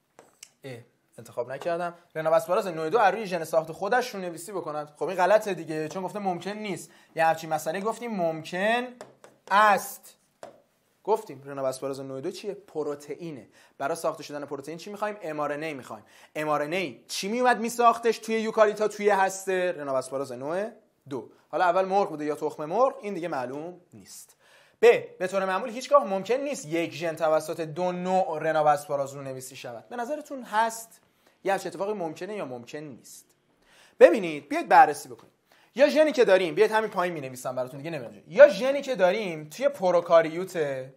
اه انتخاب نکردم رنواسپاراز نوع دو از روی ژن ساخت خودش رو نویسی بکنند. خب این غلطه دیگه، چون گفته ممکن نیست. یه همچین مسئله گفتیم ممکن است. گفتیم رنواسپاراز نوع دو چیه؟ پروتئینه. برای ساخته شدن پروتئین چی می‌خوایم؟ ام آر ان ای می‌خوایم. ام آر ان ای چی میومد میساختش توی یوکاریوتا توی هسته؟ رنواسپاراز نوع دو. حالا اول مرغ بوده یا تخم مرغ این دیگه معلوم نیست. ب. به طور معمول هیچگاه ممکن نیست یک ژن توسط دو نوع رنواسپاراز رو نویسی شود. به نظرتون هست؟ یه همچین اتفاقی ممکنه یا ممکن نیست؟ ببینید، بیاید بررسی بکنیم. یا ژنی که داریم، بیاید همین پایین می‌نویسم براتون دیگه نمی‌رم. یا ژنی که داریم توی پروکاریوت،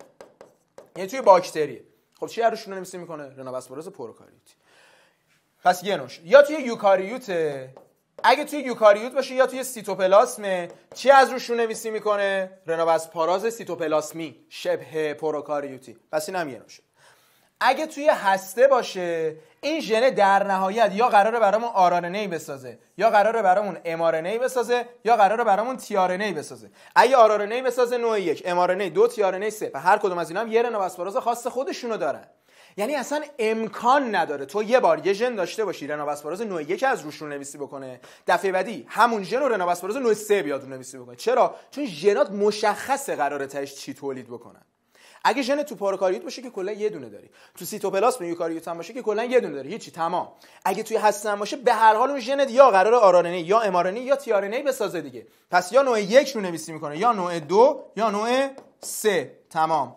یعنی توی باکتری. خب چی روش رو نویسی میکنه؟ رنواسپاراز پروکاریوتی. پس یه نوش. یا توی یوکاریوت، اگه توی یوکاریوت باشه یا توی سیتوپلاسم، چی از روش رو نویسی میکنه؟ رنواسپاراز سیتوپلاسمی شبه پروکاریوتی. پس این هم یه نوشه. اگه توی هسته باشه، این ژن در نهایت یا قراره برامون آر آر ان ای بسازه، یا قراره برامون ام آر ان ای بسازه، یا قراره برامون تی آر ان ای بسازه. اگه آر آر ان ای بسازه نوع یک، ام آر ان ای دو، تی آر ان ای سه، و هر کدوم از اینا هم یه رنواسپاراز خاص خودشونو دارن. یعنی اصلا امکان نداره تو یه بار یه ژن داشته باشی رنواسپاراز نوع یک از روش رو نویسی بکنه، دفعه بعدی همون ژن رو رنواسپاراز نوع سه بیاد رو نویسی بکنه. چرا؟ چون ژنات مشخصه قراره تاش چی تولید بکنن. اگه ژن تو پروکاریوت باشه که کلا یه دونه داری، تو سیتوپلاسم یوکاریوت هم باشه که کلا یه دونه داری، هیچی، تمام. اگه توی هسته هم باشه به هر حال اون ژن یا قراره آر آر ان ای یا ام آر ان ای یا تی آر ان ای بسازه دیگه. پس یا نوع یک رو نویسی میکنه، یا نوع دو، یا نوع سه، تمام.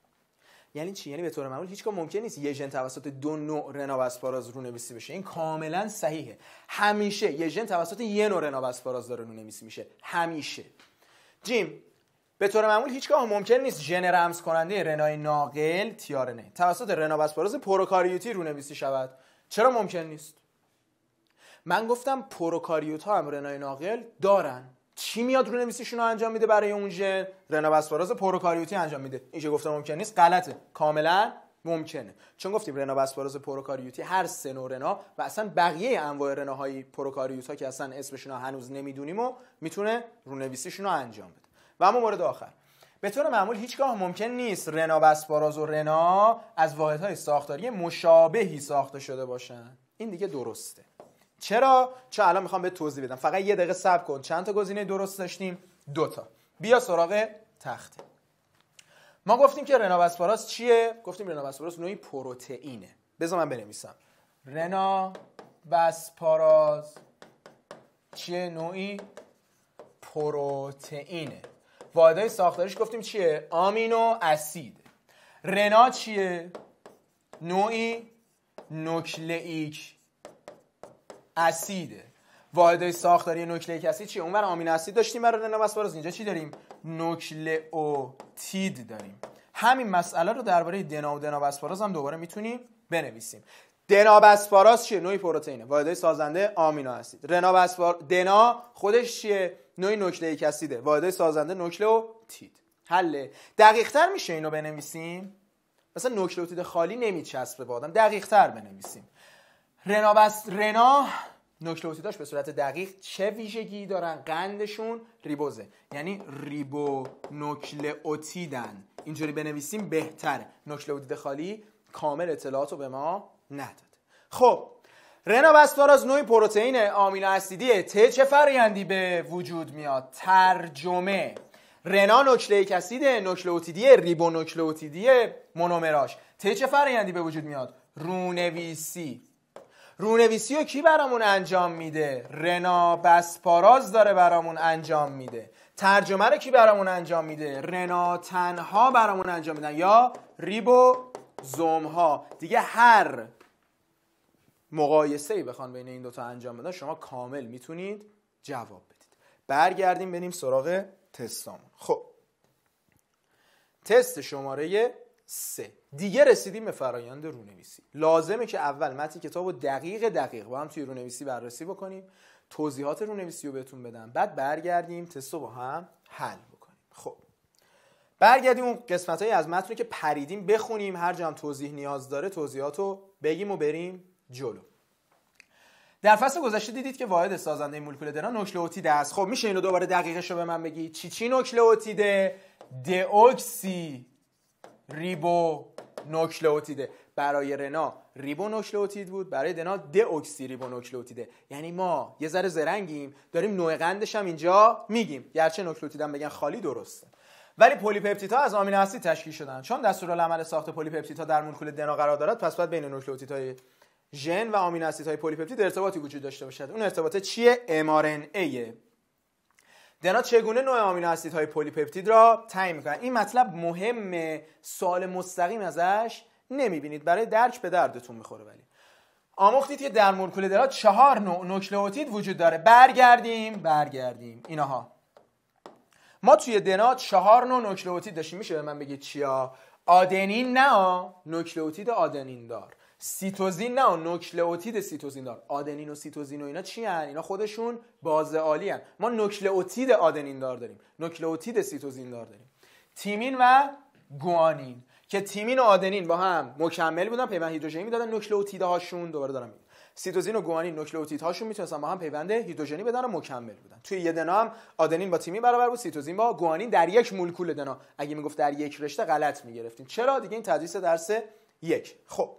یعنی چی؟ یعنی به طور معمول هیچگاه ممکن نیست یه ژن توسط دو نوع رنواسپاراز رو نویسی بشه. این کاملا صحیحه. همیشه یه ژن توسط یه نوع رنواسپاراز داره رو نویسی میشه، همیشه. جیم، به طور معمول هیچگاه ممکن نیست ژن رمز کننده رنای ناقل تی آر ان ای توسط رنواسپاراز پروکاریوتی رو نویسی شود. چرا ممکن نیست؟ من گفتم پروکاریوت ها هم رنای ناقل دارن. چی میاد رونویسیشون رو انجام میده برای اون ژن؟ رنابسپاراز پروکاریوتی انجام میده. این که گفتم ممکن نیست غلطه، کاملا ممکنه. چون گفتیم رنابسپاراز پروکاریوتی هر سه نوع رنا و اصلا بقیه انواع رناهای پروکاریوت ها که اصلا اسمشون رو هنوز نمیدونیم و میتونه رونویسیشون رو انجام بده. و اما مورد آخر، به طور معمول هیچگاه ممکن نیست رنابسپاراز و رنا از واحدهای ساختاری مشابهی ساخته شده باشن. این دیگه درسته. چرا؟ چون الان میخوام به توضیح بدم. فقط یه دقیقه صبر کن. چند تا گزینه درست داشتیم؟ دو تا. بیا سراغ تخته. ما گفتیم که رنابسپاراز چیه؟ گفتیم رنابسپاراز نوعی پروتئینه. بذار من بنویسم. رنابسپاراز چیه؟ نوعی پروتئینه. واحدهای ساختاریش گفتیم چیه؟ آمینو اسید. رنا چیه؟ نوعی نوکلئیک اسیده. واحدهای ساختاری نوکلئیک اسید چیه؟ اونور آمینو اسید داشتیم برای رنابسپاراز، اینجا چی داریم؟ نوکلئوتید داریم. همین مسئله رو درباره دنا و دنابسپاراز هم دوباره میتونیم بنویسیم. دنابسپاراز چیه؟ نوعی پروتئینه. واحدهای سازنده آمینو اسید. رنابسپار دنا خودش چیه؟ نوعی نوکلئیک اسیده. واحدهای سازنده نوکلئوتید. حله. دقیق‌تر میشه اینو بنویسیم؟ مثلا نوکلئوتید خالی نمیچسبه به آدم، دقیق‌تر بنویسیم. رنابس رنا نوکلئوتیداش به صورت دقیق چه ویژگی دارن؟ قندشون ریبوزه، یعنی ریبو نوکلئوتیدن. اینجوری بنویسیم بهتره. نوکلئوتید خالی کامل اطلاعاتو به ما نداد. خب رنابسپاراز نوعی پروتئین آمینو اسیدیه. ته چه فرآیندی به وجود میاد؟ ترجمه. رنا نوکلئیک اسید نوکلئوتیدی ریبو نوکلئوتیدی مونومراش. ته چه فرآیندی به وجود میاد؟ رونویسی. رونویسی رو کی برامون انجام میده؟ رنابسپاراز داره برامون انجام میده. ترجمه رو کی برامون انجام میده؟ رنا تنها برامون انجام میدن یا ریبوزوم ها. دیگه هر مقایسه‌ای بخوان بین این دوتا انجام بدن شما کامل میتونید جواب بدید. برگردیم بریم سراغ تستامون. خب تست شماره سه. دیگه رسیدیم به فرایند رونویسی. لازمه که اول متن کتابو دقیق دقیق با هم توی رونویسی بررسی بکنیم، توضیحات رونویسی رو بهتون بدم، بعد برگردیم تست رو با هم حل بکنیم. خب برگردیم اون قسمتایی از متن که پریدیم بخونیم، هر جا هم توضیح نیاز داره توضیحاتو بگیم و بریم جلو. در فصل گذشته دیدید که واحد سازنده مولکول دنا نوکلئوتید است. خب میشه اینو دوباره دقیقش رو به من بگی؟ چی چی نوکلئوتیده؟ دئوکسی ریبو نوکلئوتیده. برای رنا ریبو نوکلئوتید بود، برای دنا دئوکسی ریبو نوکلئوتیده. یعنی ما یه ذره زرنگیم، داریم نوع قندش هم اینجا میگیم، گرچه نوکلئوتیدم بگن خالی درسته. ولی پلی‌پپتیدها از آمینو اسید تشکیل شدن. چون دستورالعمل ساخت پلی‌پپتیدها در مولکول دنا قرار دارد، پس باید بین نوکلئوتیدهای ژن و آمینو اسیدهای پلی‌پپتید ارتباطی وجود داشته باشد. اون ارتباط چیه؟ ام آر ان ای. دنا چگونه نوع آمینو اسیدهای پلی‌پپتید را تعیین می‌کنه؟ این مطلب مهمه، سوال مستقیم ازش نمی‌بینید، برای درک به دردتون می‌خوره. ولی آموختید که در مولکول دنا چهار نوع نوکلئوتید وجود داره. برگردیم برگردیم اینها. ما توی دنا چهار نوع نوکلئوتید داشتیم. میشه به من بگید چیا؟ آدنین نه، نوکلئوتید آدنین دار. سیتوزین نه، نوکلئوتید سیتوزین دار. آدنین و سیتوزین و اینا چی هن؟ اینا خودشون باز عالی هن. ما نوکلئوتید آدنین دار داریم، نوکلئوتید سیتوزین دار داریم. تیمین و گوانین که تیمین و آدنین با هم مکمل بودن، پیوند هیدروژنی میدادن نوکلئوتیدهاشون. دوباره دارم میگم سیتوزین و گوانین نوکلئوتیدهاشون میتونستن با هم پیوند هیدروژنی بدن و مکمل بودن. توی یه دنا هم آدنین با تیمین برابر بود، سیتوزین با گوانین در یک مولکول دنا. اگه میگفت در یک رشته غلط میگرفتیم. چرا؟ دیگه این تدریس درس یک. خب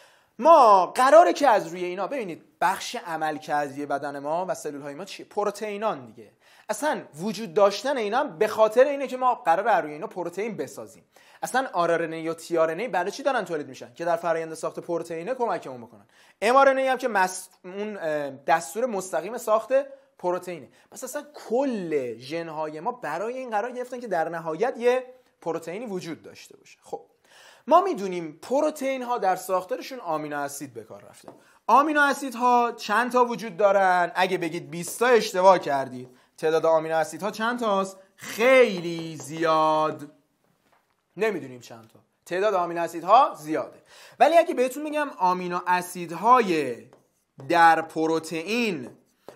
ما قراره که از روی اینا ببینید بخش عملکردی بدن ما و سلول های ما چیه؟ پروتئینان دیگه. اصلا وجود داشتن اینا به خاطر اینه که ما قراره از روی اینا پروتئین بسازیم. اصلا آر آر ان ای یا تی آر ان ای برای چی دارن تولید میشن؟ که در فرآیند ساخت پروتئین کمکمون بکنن. ام آر ان ای هم که مس... اون دستور مستقیم ساخت پروتئینه. پس اصلا کل ژن های ما برای این قرار گرفتن که در نهایت یه پروتئینی وجود داشته باشه. خب ما میدونیم پروتئین ها در ساختارشون آمینو اسید به کار رفته. آمینو اسیدها چند تا وجود دارن؟ اگه بگید بیست تا اشتباه کردید. تعداد آمینو اسیدها چند تاست؟ خیلی زیاد. نمیدونیم چند تا. تعداد آمینو اسیدها زیاده. ولی اگه بهتون میگم آمینو اسیدهای در پروتئین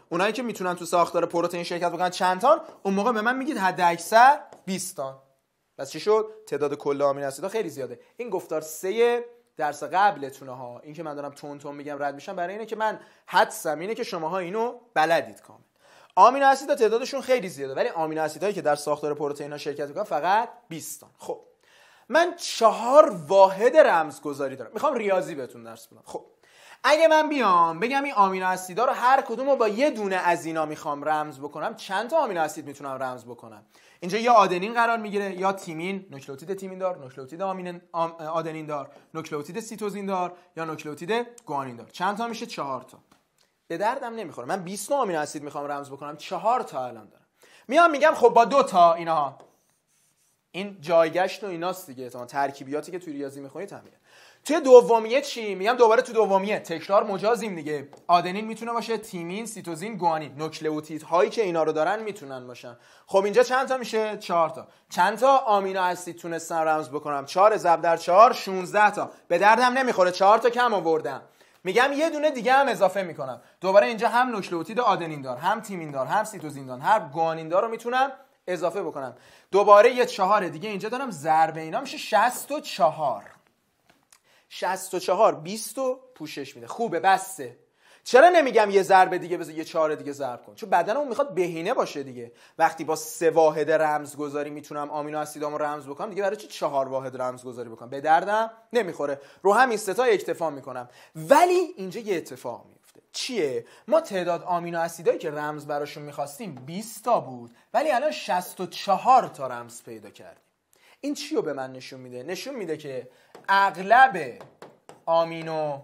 اونایی که میتونن تو ساختار پروتئین شرکت بکنن چند تان، اون موقع به من میگید حد اکثر بیست تان. پس چی شد؟ تعداد کل آمینو اسیدها خیلی زیاده. این گفتار سه درس قبلتونه ها. این که من دارم تون تون میگم رد میشم برای اینه که من حدسم اینه که شماها اینو بلدید کامل. آمینو اسیدها تعدادشون خیلی زیاده، ولی آمینو اسیدهایی که در ساختار پروتئین ها شرکت میکنن فقط بیست تان. خب من چهار واحد رمزگذاری دارم، میخوام ریاضی بهتون درس بدم. خب اگه من بیام بگم این آمینو اسیدها رو هر کدوم رو با یه دونه از اینا میخوام رمز بکنم، چند تا آمینو اسید میتونم رمز بکنم؟ اینجا یا آدنین قرار میگیره، یا تیمین، نوکلئوتید تیمین دار، نوکلئوتید آمین آدنین دار، نوکلئوتید سیتوزین دار، یا نوکلئوتید گوانین دار. چند تا میشه؟ چهار تا. به دردم نمیخوره. من بیست تا آمینو اسید میخوام رمز بکنم، چهار تا الان دارم. میام میگم خب با دو تا اینها، این جایگشت و ایناست دیگه، تا ترکیبیاتی که توی ریاضی میخونید همینه. توی دومیه چی؟ میگم دوباره تو دومیه تکرار مجازیم دیگه. آدنین میتونه باشه، تیمین، سیتوزین، گوانین. نوکلئوتید هایی که اینا رو دارن میتونن باشن. خب اینجا چند تا میشه؟ چهار تا. چند تا آمینو اسید تونستم رمز بکنم؟ چهار ضرب در چهار شانزده تا. به دردم نمیخوره، چهار تا کم آوردم. میگم یه دونه دیگه هم اضافه میکنم. دوباره اینجا هم نوکلئوتید آدنین دار، هم تیمین دار، هم سیتوزین دار، هم گوانین دار رو میتونم اضافه بکنم. دوباره یه چهار دیگه اینجا دارم، ضرب اینا میشه شصت و چهار. شصت و چهار بیست و پوشش میده. خوبه، بسته. چرا نمیگم یه ضرب دیگه بذار یه چهار دیگه ضرب کن؟ چون بدنمون میخواد بهینه باشه دیگه. وقتی با سه واحد رمزگذاری میتونم آمینو اسیدامو رمز بکنم، دیگه برای چی چهار واحد رمزگذاری بکنم؟ به دردم نمیخوره. رو همین سه تا اکتفا میکنم. ولی اینجا یه اتفاق میفته. چیه؟ ما تعداد آمینو اسیدایی که رمز براشون میخواستیم بیست تا بود، ولی الان شصت و چهار تا رمز پیدا کردیم. این چی رو به من نشون میده؟ نشون میده که اغلب آمینو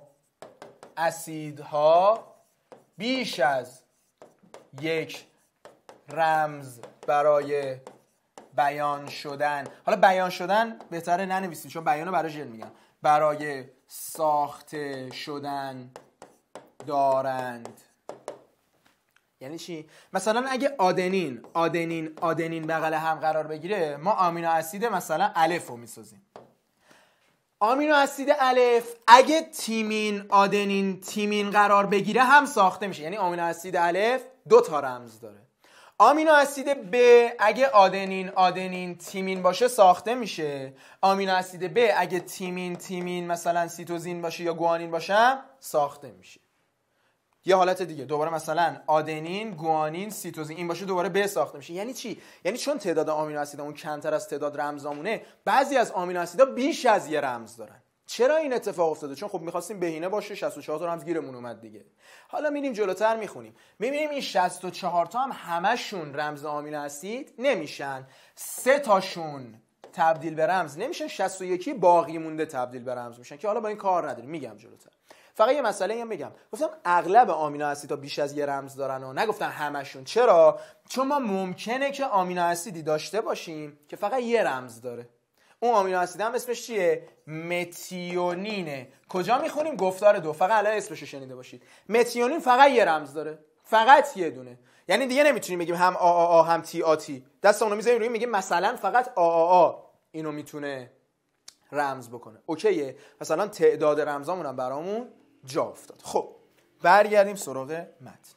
اسیدها بیش از یک رمز برای بیان شدن، حالا بیان شدن بهتره ننویسید چون بیانو برای ژن میگن، برای ساخته شدن دارند. یعنی چی؟ مثلا اگه آدنین آدنین آدنین بغل هم قرار بگیره، ما آمینو اسید مثلا الف رو میسازیم. آمینو اسید الف اگه تیمین آدنین تیمین قرار بگیره هم ساخته میشه. یعنی آمینو اسید الف دو تا رمز داره. آمینو اسید ب اگه آدنین آدنین تیمین باشه ساخته میشه. آمینو اسید ب اگه تیمین تیمین مثلا سیتوزین باشه یا گوانین باشه ساخته میشه. یه حالت دیگه دوباره مثلا آدنین گوانین سیتوزین این باشه دوباره ب ساخته میشه. یعنی چی؟ یعنی چون تعداد آمینو اسیدامون کمتر از تعداد رمزامونه، بعضی از آمینو اسیدها بیش از یه رمز دارن. چرا این اتفاق افتاده؟ چون خب می‌خواستیم بهینه باشه، شصت و چهار تا رمز گیرمون اومد دیگه. حالا میریم جلوتر میخونیم، میبینیم این شصت و چهار تا هم همشون رمز آمینو اسید نمیشن. سه تاشون تبدیل به رمز نمیشن، شصت و یک باقی مونده تبدیل به رمز میشن که حالا با این کار نداریم، میگم جلوتر. فقط یه مسئله هم بگم، گفتم اغلب آمینو اسیدها بیش از یه رمز دارن و نگفتم همشون. چرا؟ چون ما ممکنه که آمینو اسیدی داشته باشیم که فقط یه رمز داره. اون آمینو اسید هم اسمش چیه؟ متیونینه. کجا میخونیم؟ گفتار دو. فقط الان اسمشو شنیده باشید. متیونین فقط یه رمز داره، فقط یه دونه. یعنی دیگه نمیتونیم بگیم هم آ آ آ هم تی آ تی. دست اونو میذاریم روی میگیم مثلا فقط آ آ آ اینو میتونه رمز بکنه. اوکیه؟ مثلا تعداد رمزامون هم برامون جا افتاد. خب برگردیم سراغ متن.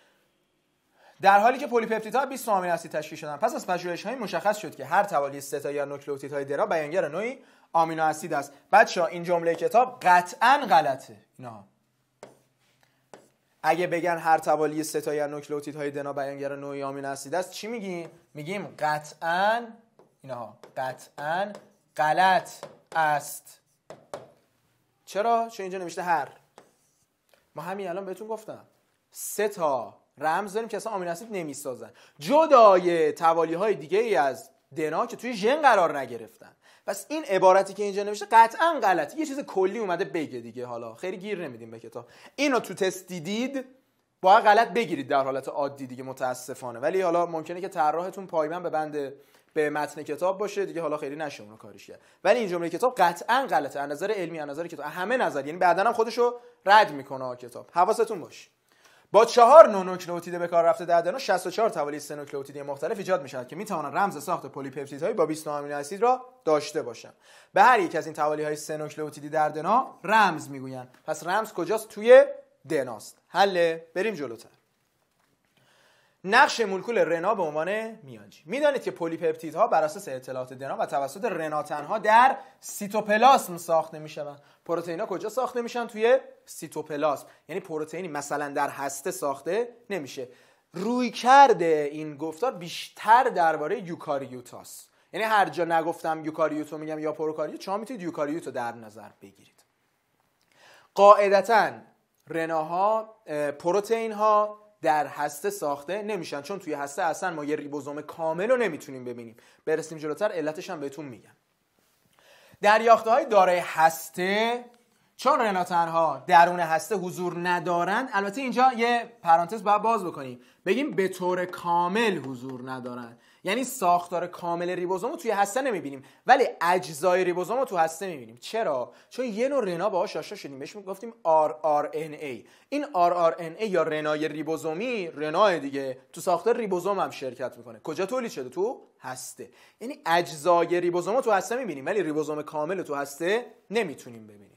در حالی که پلی‌پپتیدها بیست تا آمینو اسید تشکیل شدن، پس از پژوهش‌های مشخص شد که هر توالی سه تا یا نوکلئوتیدهای درا بیانگر نوعی آمینو اسید است. بچه‌ها این جمله کتاب قطعاً غلطه. اینا اگه بگن هر توالی سه تا یا نوکلئوتیدهای دنا بیانگر نوعی آمینو اسید است، چی میگیم؟ میگیم قطعاً اینها قطعاً غلط است. چرا؟ چون اینجا نوشته هر. ما همین الان بهتون گفتم سه تا رمز داریم که اصلا آمینو اسید نمیسازن، جدای توالی های دیگه ای از دنا که توی ژن قرار نگرفتن. پس این عبارتی که اینجا نوشته قطعا غلطه. یه چیز کلی اومده بگه دیگه، حالا خیلی گیر نمیدیم به کتاب. اینو تو تست دیدید باید غلط بگیرید در حالت عادی دیگه متاسفانه، ولی حالا ممکنه که طراحتون پایبند به بند به متن کتاب باشه دیگه، حالا خیلی نشه اونو کاریش کرد. ولی این جمله کتاب قطعا غلطه از نظر علمی، از نظر کتاب، همه نظر، یعنی بعداً هم خودشو رد میکنه کتاب. حواستون باشه. با چهار نوع نوکلئوتید به کار رفته در دنا شصت و چهار توالی سه نوکلئوتیدی مختلف ایجاد میشود که میتوانند رمز ساخت پلی‌پپتیدهای با بیست آمینو اسید را داشته باشند. به هر یک از این توالی های سه نوکلئوتیدی در دنا رمز میگویند. پس رمز کجاست؟ توی دناست. حله. بریم جلوتر. نقش مولکول رنا به عنوان میانجی. میدانید که پلی‌پپتیدها بر اساس اطلاعات دنا و توسط رنا تنها در سیتوپلاسم ساخته میشوند. پروتئین‌ها کجا ساخته میشن؟ توی سیتوپلاسم. یعنی پروتئینی مثلا در هسته ساخته نمیشه. روی کرده این گفتار بیشتر درباره یوکاریوتاست. یعنی هر جا نگفتم یوکاریوتو میگم یا پروکاریوت، شما میتونید یوکاریوتو در نظر بگیرید. قاعدتاً رناها پروتئین ها در هسته ساخته نمیشن، چون توی هسته اصلا ما یه ریبوزوم کامل رو نمیتونیم ببینیم. برسیم جلوتر علتش هم بهتون میگم. در یافته‌های دارای هسته، چون رنا تنها درون هسته حضور ندارن، البته اینجا یه پرانتز باید باز بکنیم بگیم به طور کامل حضور ندارن، یعنی ساختار کامل ریبوزوم رو توی هسته نمیبینیم ولی اجزای ریبوزوم رو تو هسته میبینیم. چرا؟ چون یه نوع رنا باهاش آشنا شدیم، بهش گفتیم آر آر ان ای. این آر آر ان ای یا رنای ریبوزومی، رنای دیگه تو ساختار ریبوزوم هم شرکت میکنه. کجا تولید شده؟ تو هسته. یعنی اجزای ریبوزوم رو تو هسته میبینیم ولی ریبوزوم کامل رو تو هسته نمیتونیم ببینیم.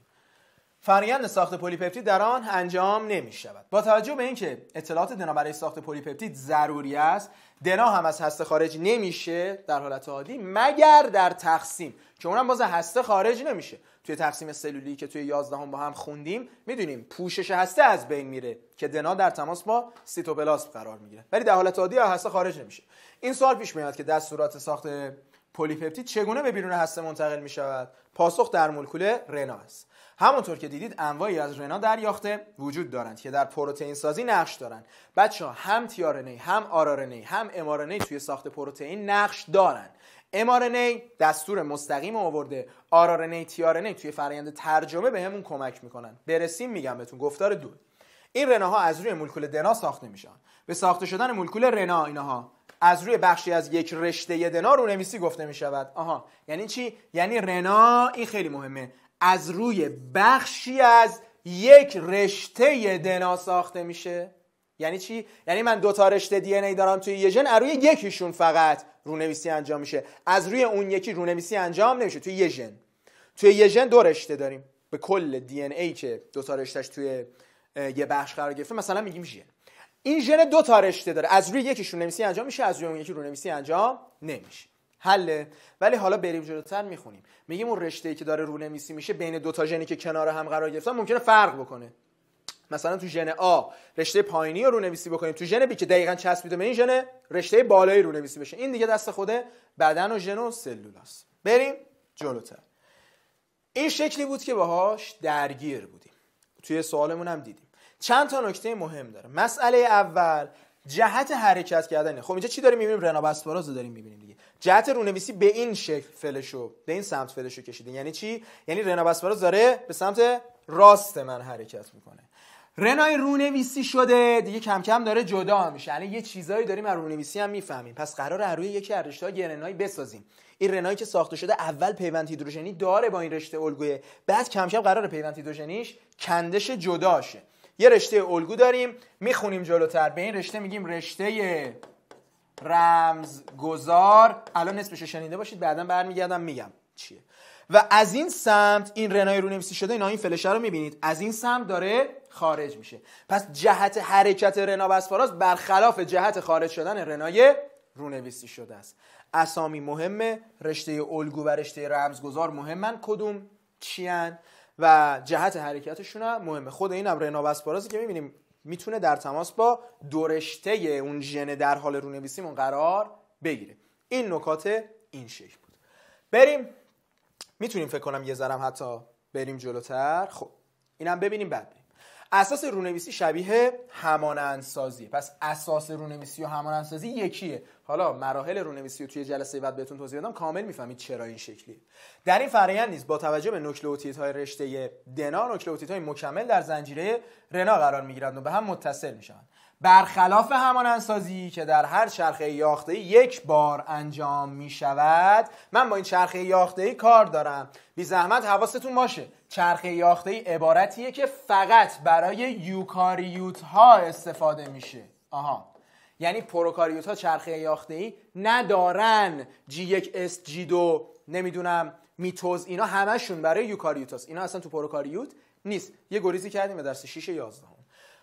فرآیند ساخت پلی‌پپتید در آن انجام نمی شود. با توجه به اینکه اطلاعات دنا برای ساخت پلی‌پپتید ضروری است، دنا هم از هسته خارج نمیشه در حالت عادی مگر در تقسیم، که اونم باز هسته خارج نمیشه. توی تقسیم سلولی که توی یازدهم با هم خوندیم میدونیم پوشش هسته از بین میره که دنا در تماس با سیتوپلاسم قرار میگیره، ولی در حالت عادی هسته خارج نمیشه. این سوال پیش میاد که دستورات ساخت پلی‌پپتید چگونه به بیرون هسته منتقل میشود؟ پاسخ در مولکول رنا است. همونطور که دیدید انواعی از رنا در یاخته وجود دارند که در پروتئین سازی نقش دارند. بچه‌ها هم تی آر ان ای هم آر آر ان ای هم ام آر ان ای توی ساخت پروتئین نقش دارند. ام آر ان ای دستور مستقیم آورده، آر آر ان ای تی آر ان ای توی فرآیند ترجمه بهمون کمک میکنن. برسیم میگم بهتون. گفتار دو، این رناها از روی مولکول دنا ساخته میشن. به ساخته شدن مولکول رنا اینها از روی بخشی از یک رشته دنا رونویسی گفته میشود. آها، یعنی چی؟ یعنی رنا، این خیلی مهمه، از روی بخشی از یک رشته دنا ساخته میشه. یعنی چی؟ یعنی من دو تا رشته دی ان ای دارم توی یه ژن، از روی یکیشون فقط رونویسی انجام میشه، از روی اون یکی رونویسی انجام نمیشه. توی یه ژن توی یه ژن دو رشته داریم، به کل دی ان ای که دو تا رشتهش توی یه بخش قرار گرفته مثلا میگیم ژن. این ژن دو تا رشته داره، از روی یکیشون رونویسی انجام میشه، از روی اون یکی رونویسی انجام نمیشه. حله. ولی حالا بریم جلوتر میخونیم، میگیم اون رشته‌ای که داره رونویسی میشه بین دو تا ژنی که کنار هم قرار گرفتن ممکنه فرق بکنه. مثلا تو ژن آ رشته پایینی رو رونویسی بکنیم، تو ژن بی که دقیقاً چسبیده به این ژن رشته بالایی رونویسی بشه. این دیگه دست خود بدن و ژن و سلول است. بریم جلوتر. این شکلی بود که باهاش درگیر بودیم، توی سوالمون هم دیدیم. چند تا نکته مهم داره. مسئله اول جهت حرکت کردنه. خب اینجا چی داریم میبینیم؟ رنابسپاراز رو داریم میبینیم دیگه. جهت رونویسی به این شکل فلشو، به این سمت فلشو کشیده. یعنی چی؟ یعنی رنابسپاراز داره به سمت راست من حرکت میکنه. رنای رونویسی شده دیگه کم کم داره جدا میشه. یعنی یه چیزایی داریم از رونویسی هم میفهمیم. پس قراره از روی یکی از رشته‌ها یه رنایی بسازیم. این رنایی که ساخته شده اول پیوند هیدروژنی داره با این رشته الگوی، بعد کم کم قراره پیوند هیدروژنیش کندش جدا شه. یه رشته الگو داریم، میخونیم جلوتر به این رشته میگیم رشته رمزگذار. الان نصفش شنیده باشید، بعداً برمیگردم میگم چیه. و از این سمت این رنای رونویسی شده، اینا این فلشه رو میبینید، از این سمت داره خارج میشه. پس جهت حرکت رنابسپاراز برخلاف جهت خارج شدن رنای رونویسی شده است. اسامی مهمه، رشته الگو و رشته رمزگذار مهمن، کدوم چیان و جهت حرکتشون هم مهمه. خود اینم رنابسپارازی که میبینیم میتونه در تماس با دو رشته اون ژن در حال رونویسیمون قرار بگیره. این نکات این شکل بود. بریم، میتونیم فکر کنم یه ذرم حتی بریم جلوتر. خب اینم ببینیم بعد بریم. اساس رونویسی شبیه همانندسازیه. پس اساس رونویسی و همانندسازی یکیه. حالا مراحل رونویسی رو توی جلسه بعد بهتون توضیح بدم، کامل میفهمید چرا این شکلیه. در این فرآیند نیز با توجه به نوکلئوتیدهای رشته دنا، نوکلئوتیدهای مکمل در زنجیره رنا قرار میگیرند و به هم متصل میشن. برخلاف همانندسازی که در هر چرخه یافته‌ای یک بار انجام میشود، من با این چرخه یافته‌ای کار دارم. بی زحمت حواستون باشه چرخه یافته‌ای عبارتیه که فقط برای یوکاریوت ها استفاده میشه. آها، یعنی پروکاریوت ها چرخه یافته‌ای ندارن. جی یک اس جی دو نمیدونم میتوز، اینا همشون برای یوکاریوت هست. اینا اصلا تو پروکاریوت نیست. یه گریزی کردیم به درس شش یازده.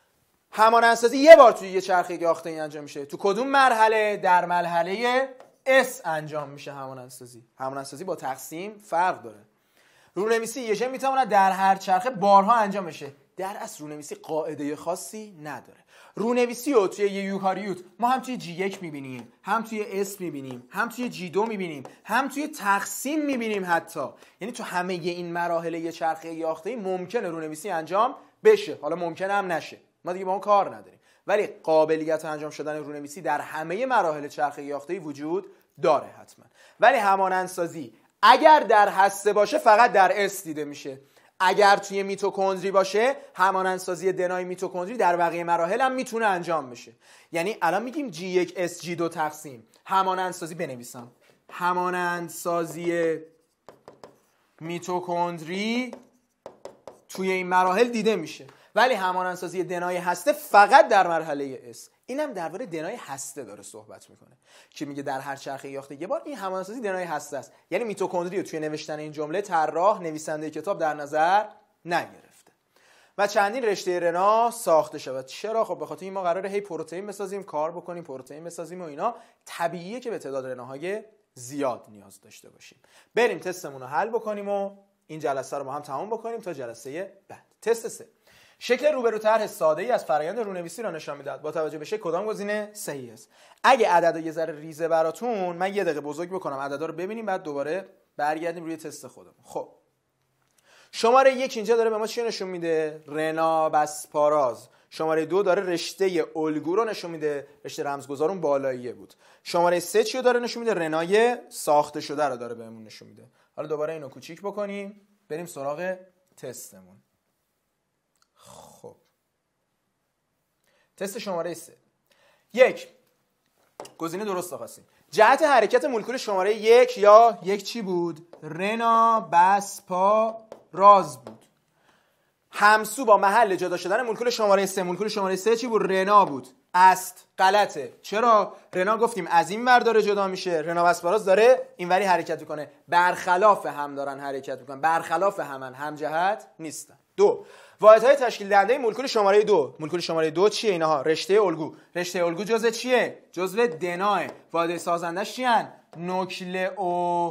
همانندسازی یه بار توی یه چرخه یافته‌ای انجام میشه. تو کدوم مرحله؟ در مرحله S انجام میشه همانندسازی. همانندسازی با تقسیم فرق داره. رونویسی یه جا میتواند در هر چرخه بارها انجام بشه. در اصل رونویسی قاعده خاصی نداره. رونویسی رو توی یه یوکاریوت ما هم توی جی یک میبینیم، هم توی اس میبینیم، هم توی جی دو میبینیم، هم توی تقسیم میبینیم حتی. یعنی تو همه این مراحل یه چرخه یافته‌ای ممکنه رونویسی انجام بشه. حالا ممکنه هم نشه. ما دیگه با اون کار نداریم. ولی قابلیت انجام شدن رونویسی در همه مراحل چرخه یافته‌ای وجود داره حتما. ولی همانندسازی اگر در هسته باشه فقط در اس دیده میشه. اگر توی میتوکندری باشه همانندسازی دنای میتوکندری در بقیه مراحل هم میتونه انجام بشه. یعنی الان میگیم جی یک اس جی دو تقسیم، همانندسازی بنویسم، همانندسازی میتوکندری توی این مراحل دیده میشه، ولی همانندسازی دنای هسته فقط در مرحله اس. اینم درباره دنای هسته داره صحبت میکنه که میگه در هر چرخه یاخته یه بار. این همانندسازی دنای هسته است. یعنی میتوکندری رو توی نوشتن این جمله طراح نویسنده کتاب در نظر نگرفته. و چندین رشته رنا ساخته شود. چرا؟ خب به خاطر این ما قراره هی پروتئین بسازیم، کار بکنیم، پروتئین بسازیم و اینا. طبیعیه که به تعداد رناهای زیاد نیاز داشته باشیم. بریم تستمون رو حل بکنیم و این جلسه رو با هم تمام بکنیم تا جلسه بعد. تست سه. شکل روبرو طرح ساده‌ای از فرآیند رونویسی را نشان میدهد. با توجه به شکل کدام گزینه صحیح است؟ اگه عددا یه ذره ریزه براتون، من یه دقیقه بزرگ بکنم عددا رو ببینیم، بعد دوباره برگردیم روی تست خودمون. خب شماره یک اینجا داره به ما چی نشون میده؟ رنا بسپاراز. شماره دو داره رشته الگو رو نشون میده، رشته رمزگذار اون بالاییه بود. شماره سه چیو داره نشون میده؟ رنای ساخته شده رو داره بهمون نشون میده. حالا دوباره اینو کوچیک بکنیم، بریم سراغ تستمون. خب تست شماره سه. یک، گزینه درست خواستیم. جهت حرکت مولکول شماره یک یا یک چی بود؟ رنا بسپا راز بود. همسو با محل جدا شدن مولکول شماره سه. مولکول شماره سه چی بود؟ رنا بود. است غلطه. چرا؟ رنا گفتیم از این ور داره جدا میشه، رنا بسپاراز داره اینوری حرکت میکنه. برخلاف هم دارن حرکت میکنن، برخلاف همن، هم جهت نیستن. دو، واحدهای تشکیل دهنده مولکول شماره دو. مولکول شماره دو چیه اینها؟ رشته الگو. رشته الگو جزء چیه؟ جزء دناه. واحد سازندش چیان؟ نوکلئو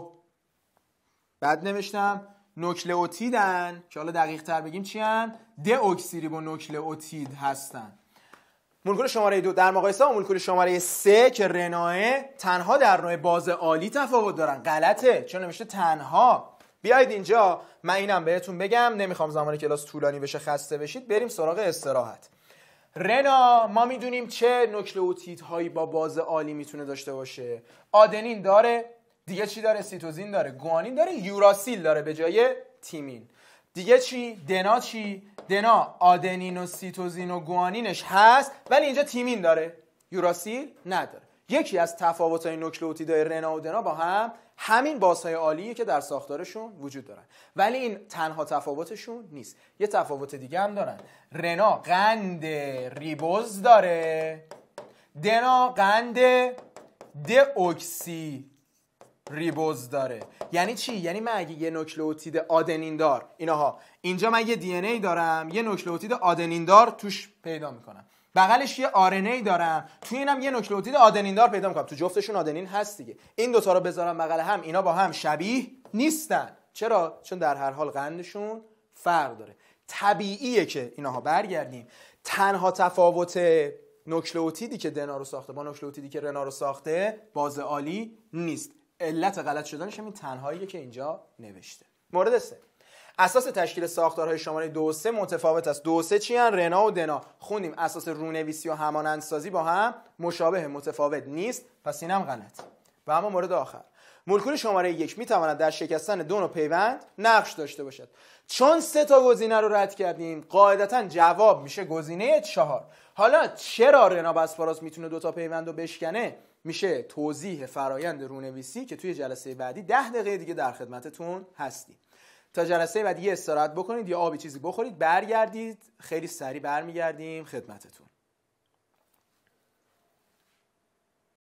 بعد نوشتم نوکلئوتیدن که حالا دقیق تر بگیم چیان؟ ده اکسیریبو نوکلئوتید هستن. مولکول شماره دو در مقایسه با مولکول شماره سه که رناه تنها در نوع باز عالی تفاوت دارن. غلطه، چون نوشته تنها. بیایید اینجا من اینم بهتون بگم، نمیخوام زمان کلاس طولانی بشه خسته بشید، بریم سراغ استراحت. رنا ما میدونیم چه نوکلئوتیدهایی با باز عالی میتونه داشته باشه. آدنین داره، دیگه چی داره؟ سیتوزین داره، گوانین داره، یوراسیل داره به جای تیمین. دیگه چی؟ دنا چی؟ دنا آدنین و سیتوزین و گوانینش هست، ولی اینجا تیمین داره، یوراسیل نداره. یکی از تفاوت‌های نوکلئوتیدهای رنا و دنا با هم همین بازهای عالیه که در ساختارشون وجود دارن، ولی این تنها تفاوتشون نیست. یه تفاوت دیگه هم دارن. رنا قند ریبوز داره، دنا قند ده اکسی ریبوز داره. یعنی چی؟ یعنی من اگه یه نوکلئوتید آدنین دار، اینها اینجا من یه دی ان ای دارم، یه نوکلئوتید آدنین دار توش پیدا میکنم، بغلش یه آر ان ای دارم، توی اینم یه نوکلئوتید آدنین دار پیدا میکنم، تو جفتشون آدنین هست دیگه. این دوتا رو بذارم بغل هم، اینا با هم شبیه نیستن. چرا؟ چون در هر حال قندشون فرق داره. طبیعیه که اینها برگردیم. تنها تفاوت نوکلئوتیدی که دنا رو ساخته با نوکلئوتیدی که رنا رو ساخته باز عالی نیست. علت غلط شدنش همین تنهاییه که اینجا نوشته. مورد سه، اساس تشکیل ساختارهای شماره دو و سه متفاوت است. دو و سه چی هن؟ رنا و دنا. خوندیم اساس رونویسی و همانندسازی با هم مشابه، متفاوت نیست، پس اینم غلط. و اما مورد آخر، مولکول شماره یک میتواند در شکستن دو نوع پیوند نقش داشته باشد. چون سه تا گزینه رو رد کردیم، قاعدتا جواب میشه گزینه چهار. حالا چرا رنا بسپاراز میتونه دو تا پیوند رو بشکنه؟ میشه توضیح فرایند رونویسی که توی جلسه بعدی ده دقیقه دیگه در خدمتتون هستیم. تا جلسه بعدی یه استراحت بکنید، یا آبی چیزی بخورید، برگردید، خیلی سریع برمیگردیم خدمتتون.